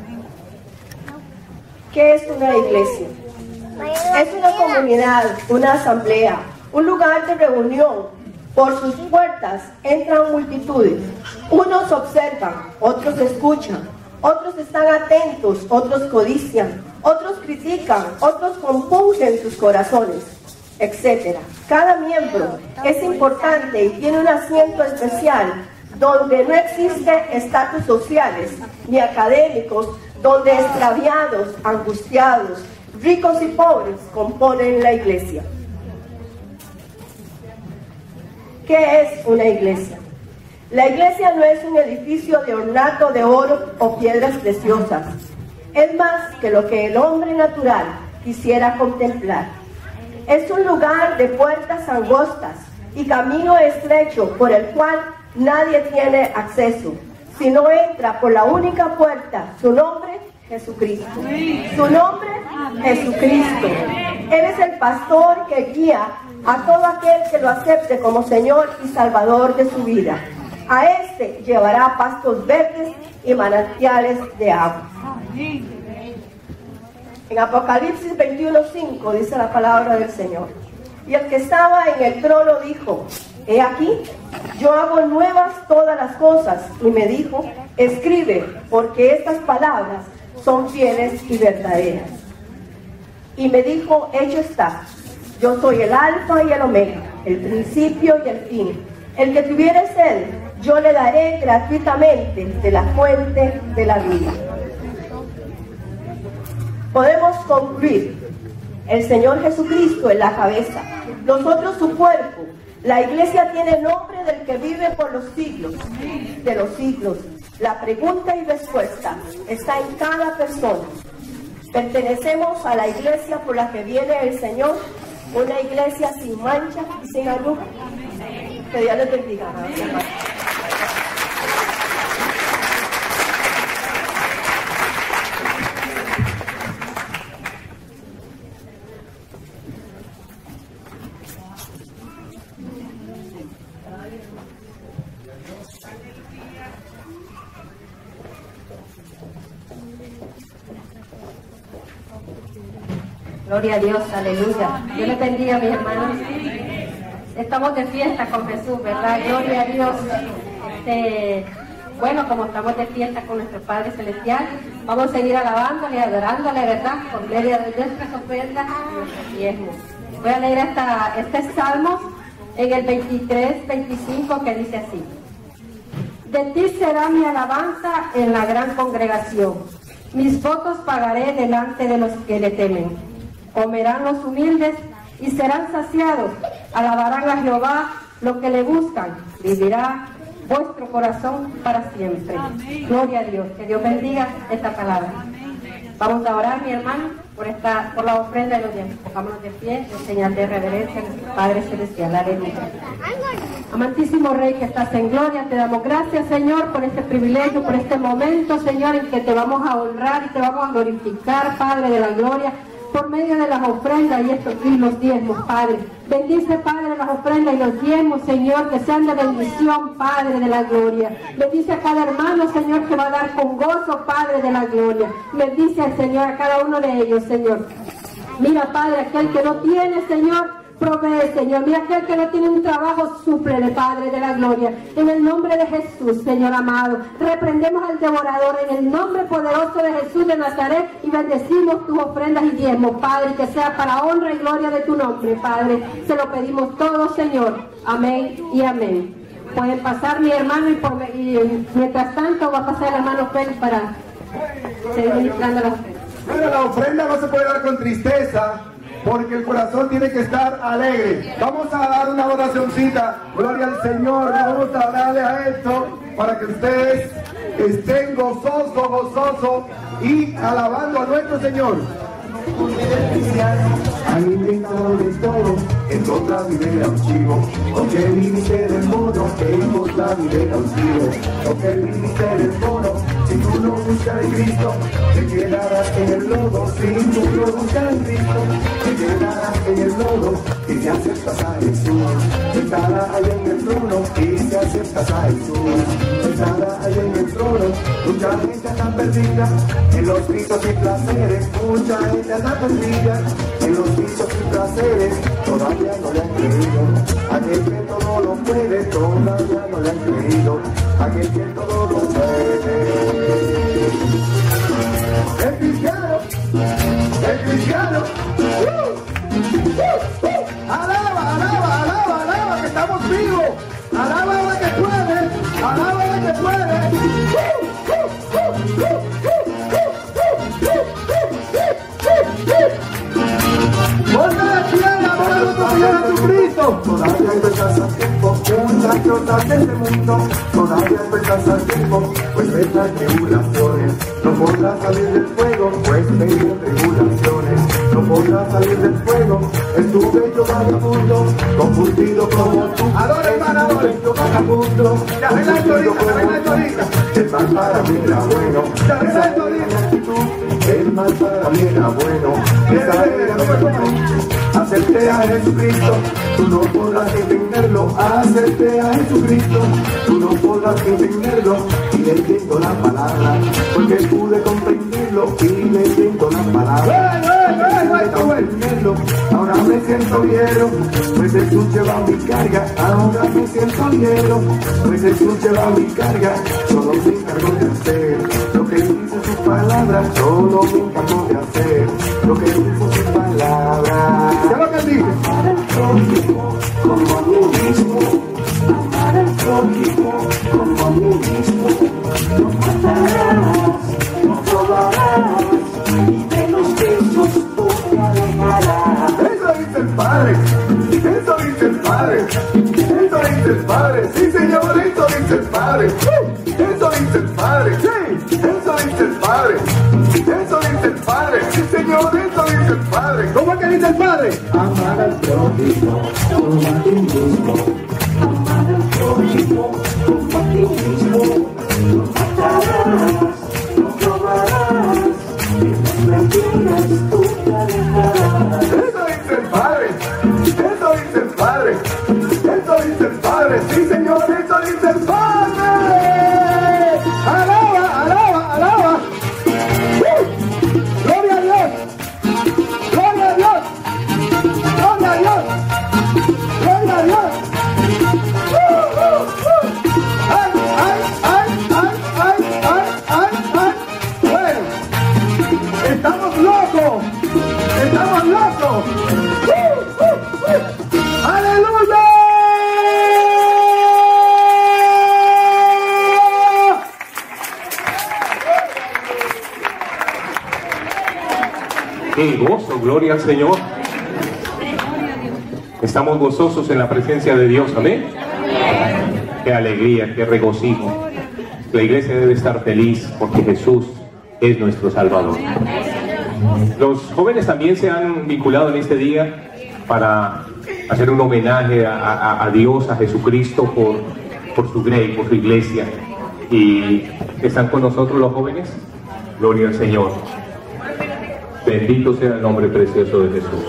¿Qué es una iglesia? Es una comunidad, una asamblea, un lugar de reunión. Por sus puertas entran multitudes. Unos observan, otros escuchan, otros están atentos, otros codician, otros critican, otros compungen sus corazones, etcétera. Cada miembro es importante y tiene un asiento especial, donde no existe estatus sociales ni académicos, donde extraviados, angustiados, ricos y pobres componen la iglesia. ¿Qué es una iglesia? La iglesia no es un edificio de ornato de oro o piedras preciosas. Es más que lo que el hombre natural quisiera contemplar. Es un lugar de puertas angostas y camino estrecho por el cual nadie tiene acceso, sino entra por la única puerta, su nombre, Jesucristo. Su nombre, Jesucristo. Él es el pastor que guía a todo aquel que lo acepte como Señor y Salvador de su vida. A este llevará pastos verdes y manantiales de agua. En Apocalipsis veintiuno cinco dice la palabra del Señor: y el que estaba en el trono dijo: he aquí, yo hago nuevas todas las cosas. Y me dijo: escribe, porque estas palabras son fieles y verdaderas. Y me dijo: hecho está. Yo soy el alfa y el omega, el principio y el fin. El que tuviere sed, yo le daré gratuitamente de la fuente de la vida. podemos concluir. El Señor Jesucristo es la cabeza, nosotros su cuerpo. La iglesia tiene nombre del que vive por los siglos de los siglos. La pregunta y respuesta está en cada persona. Pertenecemos a la iglesia por la que viene el Señor, una iglesia sin mancha y sin arruga. Que Dios les bendiga. Gloria a Dios, aleluya. Dios les bendiga, mis hermanos. Estamos de fiesta con Jesús, ¿verdad? Gloria a Dios. Este, bueno, como estamos de fiesta con nuestro Padre Celestial, vamos a seguir alabándole, adorándole, ¿verdad? Por medio de nuestras ofrendas y nuestros diezmos. Voy a leer esta, este Salmo en el veintitrés, veinticinco, que dice así: de ti será mi alabanza en la gran congregación. Mis votos pagaré delante de los que le temen. Comerán los humildes y serán saciados. Alabarán a Jehová los que le buscan. Vivirá vuestro corazón para siempre. Amén. Gloria a Dios. Que Dios bendiga esta palabra. Amén. Vamos a orar, mi hermano, por esta, por la ofrenda de los diezmos. Pongámonos de pie en señal de reverencia a nuestro Padre Celestial. Aleluya. Amantísimo Rey que estás en gloria, te damos gracias, Señor, por este privilegio, por este momento, Señor, en que te vamos a honrar y te vamos a glorificar, Padre de la gloria, por medio de las ofrendas y, estos, y los diezmos, Padre. Bendice, Padre, las ofrendas y los diezmos, Señor, que sean de bendición, Padre de la gloria. Bendice a cada hermano, Señor, que va a dar con gozo, Padre de la gloria. Bendice al Señor, a cada uno de ellos, Señor. Mira, Padre, aquel que no tiene, Señor, provee, Señor. Mira, aquel que no tiene un trabajo, súplele, Padre de la gloria. En el nombre de Jesús, Señor amado, reprendemos al devorador en el nombre poderoso de Jesús de Nazaret y bendecimos tus ofrendas y diezmos, Padre, que sea para honra y gloria de tu nombre, Padre. Se lo pedimos todo, Señor. Amén y amén. Pueden pasar, mi hermano, y, por, y mientras tanto va a pasar el hermano Félix para seguir ministrando las ofrendas. Bueno, la ofrenda no se puede dar con tristeza, porque el corazón tiene que estar alegre. Vamos a dar una oracioncita, gloria al Señor, vamos a darle a esto para que ustedes estén gozosos, gozosos y alabando a nuestro Señor. Han inventado de todo, en contra vive un chivo. Aunque viniste del mono, en contra vive un chivo. Aunque viniste del mono, si tú no buscas a Cristo, te quedarás en el lodo. Si tú no buscas a Cristo, te quedarás en el lodo. Y te aceptas a Jesús, sentada allá en el trono. Y te aceptas a Jesús, sentada allá en el trono. Mucha gente está perdida en los gritos y placeres. Mucha gente está perdida en los vicios y placeres, todavía no le han creído. Aquel que todo lo puede, todavía no le han creído. Aquel que todo lo puede. El cristiano, el cristiano, uh, uh, uh, alaba, alaba, alaba, alaba, que estamos vivos. Alaba la que puede, alaba la que puede. Uh, uh, uh, uh, uh, ¡Ponte de pie, alaba a nuestro Señor Jesucristo! Todavía hay verdad al tiempo, muchachos de este mundo. Todavía hay verdad al tiempo, pues ven las tribulaciones. No podrás salir del fuego, pues ven tribulaciones. No podrás salir del fuego, es tu bello vagabundo, confundido como tú. Adora, hermano, adora. Bello vagabundo, te arreglas ahorita, te arreglas ahorita. El mal para mí era bueno, te arreglas ahorita. El mal para mí era bueno, esa era mi fe. Acepté a Jesucristo, tú no podrás entenderlo. Acepté a Jesucristo, tú no podrás entenderlo. Y le entiendo la palabra, porque pude comprenderlo. Y le entiendo la palabra, porque pude comprenderlo. Ahora me siento hielo, pues Jesús lleva mi carga. Ahora me siento hielo, pues Jesús lleva mi carga. Solo me encargo de hacer lo que dice su palabra. Solo me encargo de hacer lo que dice su palabra. ¿Qué es lo que dice? Amar al prójimo como a mí mismo. Amar al prójimo como a mí mismo. No matarás, no robarás, y de los que dice el Padre? ¿Cómo es que dice el Padre? Amar al prójimo como a ti mismo. Amar al prójimo como a ti mismo. No matarás, no robarás, y las mentiras tú te alejarás. Eso dice el Padre. Eso dice el Padre. Eso dice el Padre. Sí, Señor, eso dice el Padre. Alaba, alaba, alaba. ¡Uh! Gloria a Dios. Gloria a Dios. Gloria a Dios. Gloria a Dios. ¡Uh, uh, uh! ¡Ay, ay, ay, ay, ay, ay, ay, ay! Bueno, estamos locos. Estamos locos. ¡Uh, uh, uh! ¡Aleluya! ¡Qué gozo! Gloria al Señor. Estamos gozosos en la presencia de Dios. Amén. ¡Qué alegría! ¡Qué regocijo! La iglesia debe estar feliz porque Jesús es nuestro Salvador. Los jóvenes también se han vinculado en este día para hacer un homenaje a, a, a Dios, a Jesucristo por, por su grey, por su iglesia. Y están con nosotros los jóvenes. Gloria al Señor. Bendito sea el nombre precioso de Jesús.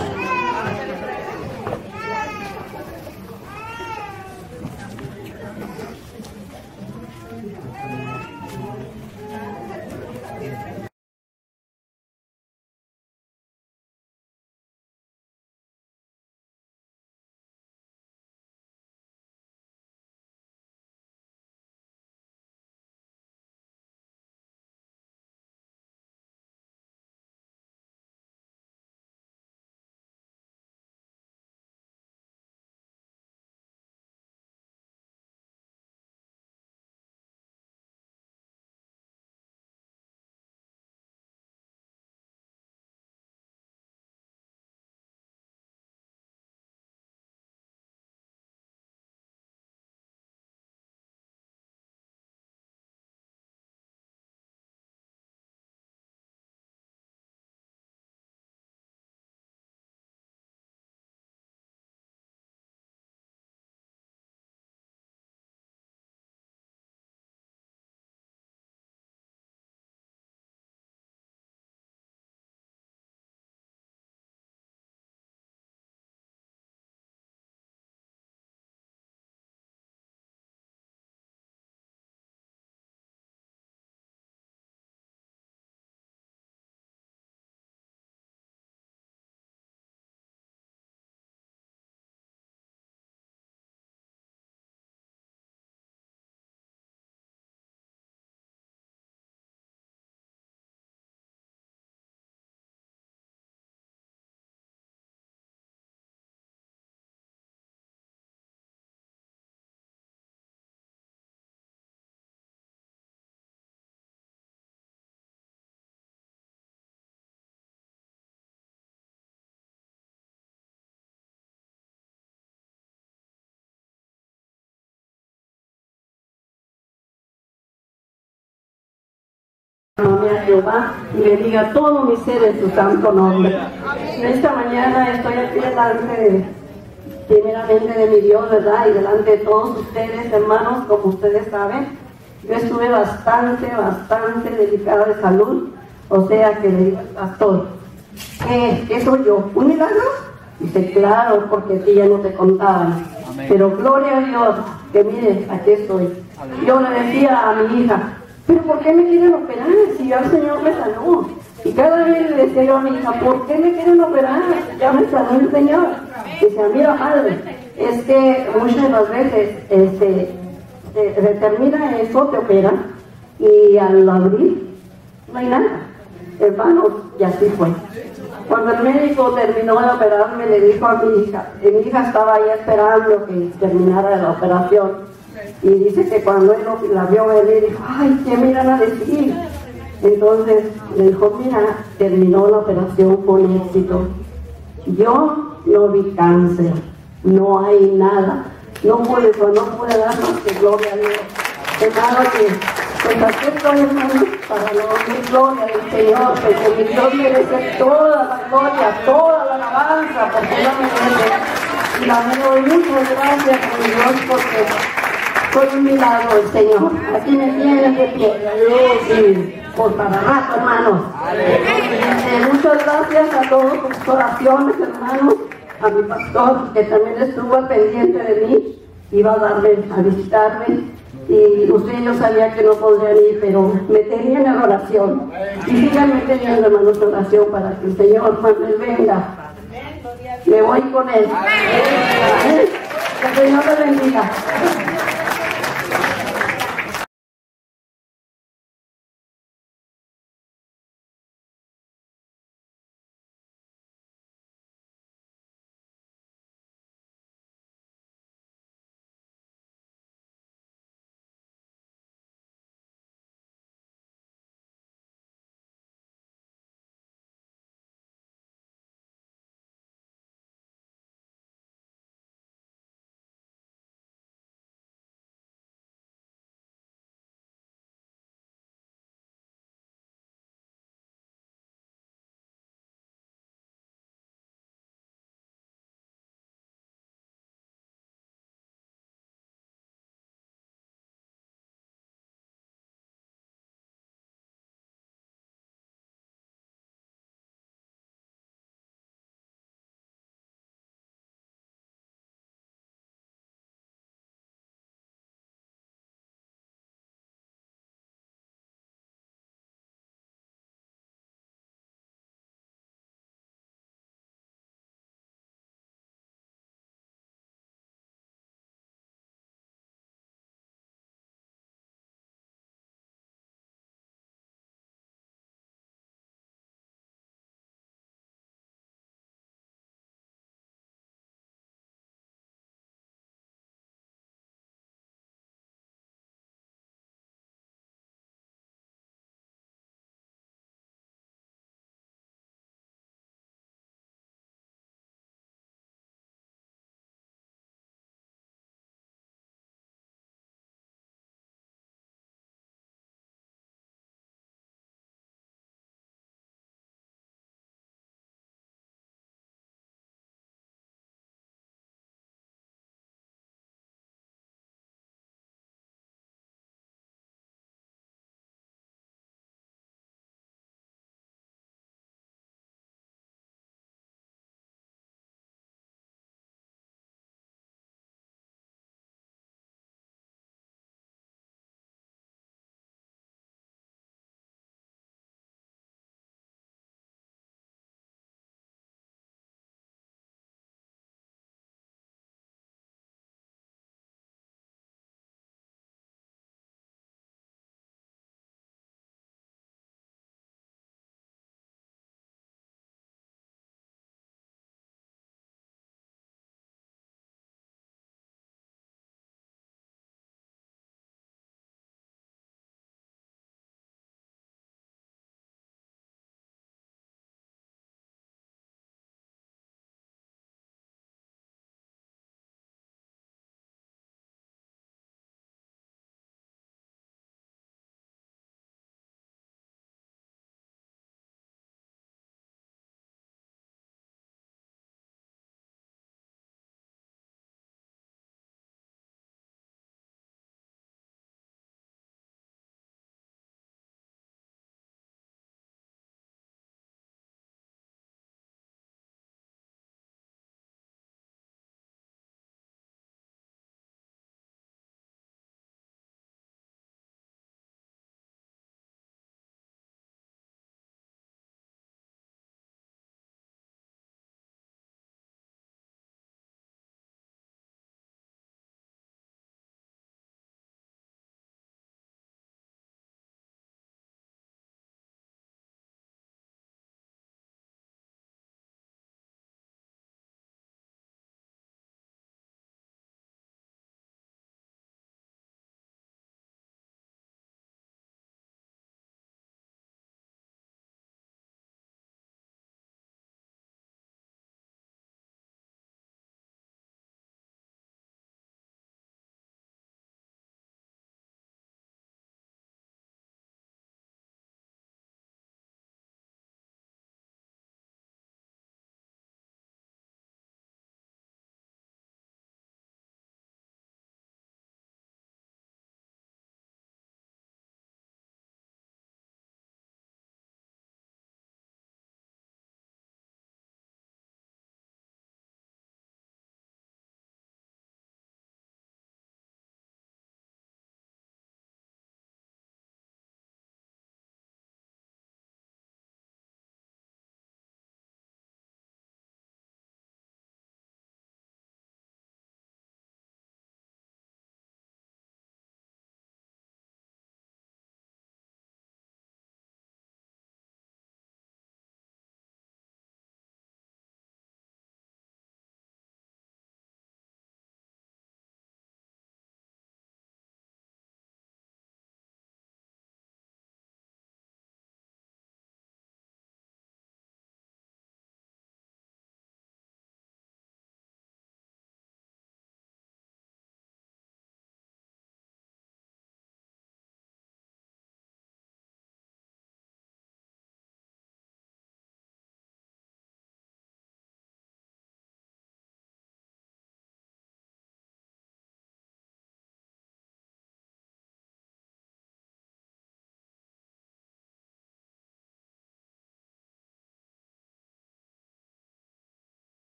A Jehová y bendiga todo mi ser en su santo nombre. En esta mañana estoy aquí delante de, primeramente de mi Dios, ¿verdad? Y delante de todos ustedes, hermanos, como ustedes saben, yo estuve bastante, bastante delicada de salud, o sea que le dije al pastor, ¿qué, ¿qué soy yo? ¿Un milagro? Dice, claro, porque a ti ya no te contaban. Amén. Pero gloria a Dios, que mire, aquí estoy. Amén. Yo le decía a mi hija, ¿pero por qué me quieren operar si ya el Señor me sanó? Y cada vez le decía yo a mi hija, ¿por qué me quieren operar? Ya me sanó el Señor. Dice, mira madre, es que muchas de las veces este, se determina eso, te operan, y al abrir no hay nada. Hermanos, y así fue. Cuando el médico terminó de operarme, le dijo a mi hija, y mi hija estaba ahí esperando que terminara la operación, y dice que cuando él la vio venir, dijo, ay, ¿qué me irán a decir? Entonces le dijo, mira, terminó la operación con éxito. Yo no vi cáncer, no hay nada, no pude, no pude dar más que gloria a Dios. Hermano, que Pues aquí estoy, hermano, para la gloria del Señor, porque mi Dios merece toda la gloria, toda la alabanza, porque Él la merece. Y la me doy muchas gracias a mi Dios, porque soy un milagro del Señor. Aquí me tienen de pie. Sí, por para rato, hermanos. Eh, muchas gracias a todos por sus oraciones, hermanos. A mi pastor, que también estuvo al pendiente de mí, iba a darme, a visitarme. Y usted yo sabía que no podrían ir, pero me tenían en oración. Y síganme teniendo, hermanos, en oración para que el Señor Manuel venga. Me voy con él. Que el Señor le bendiga.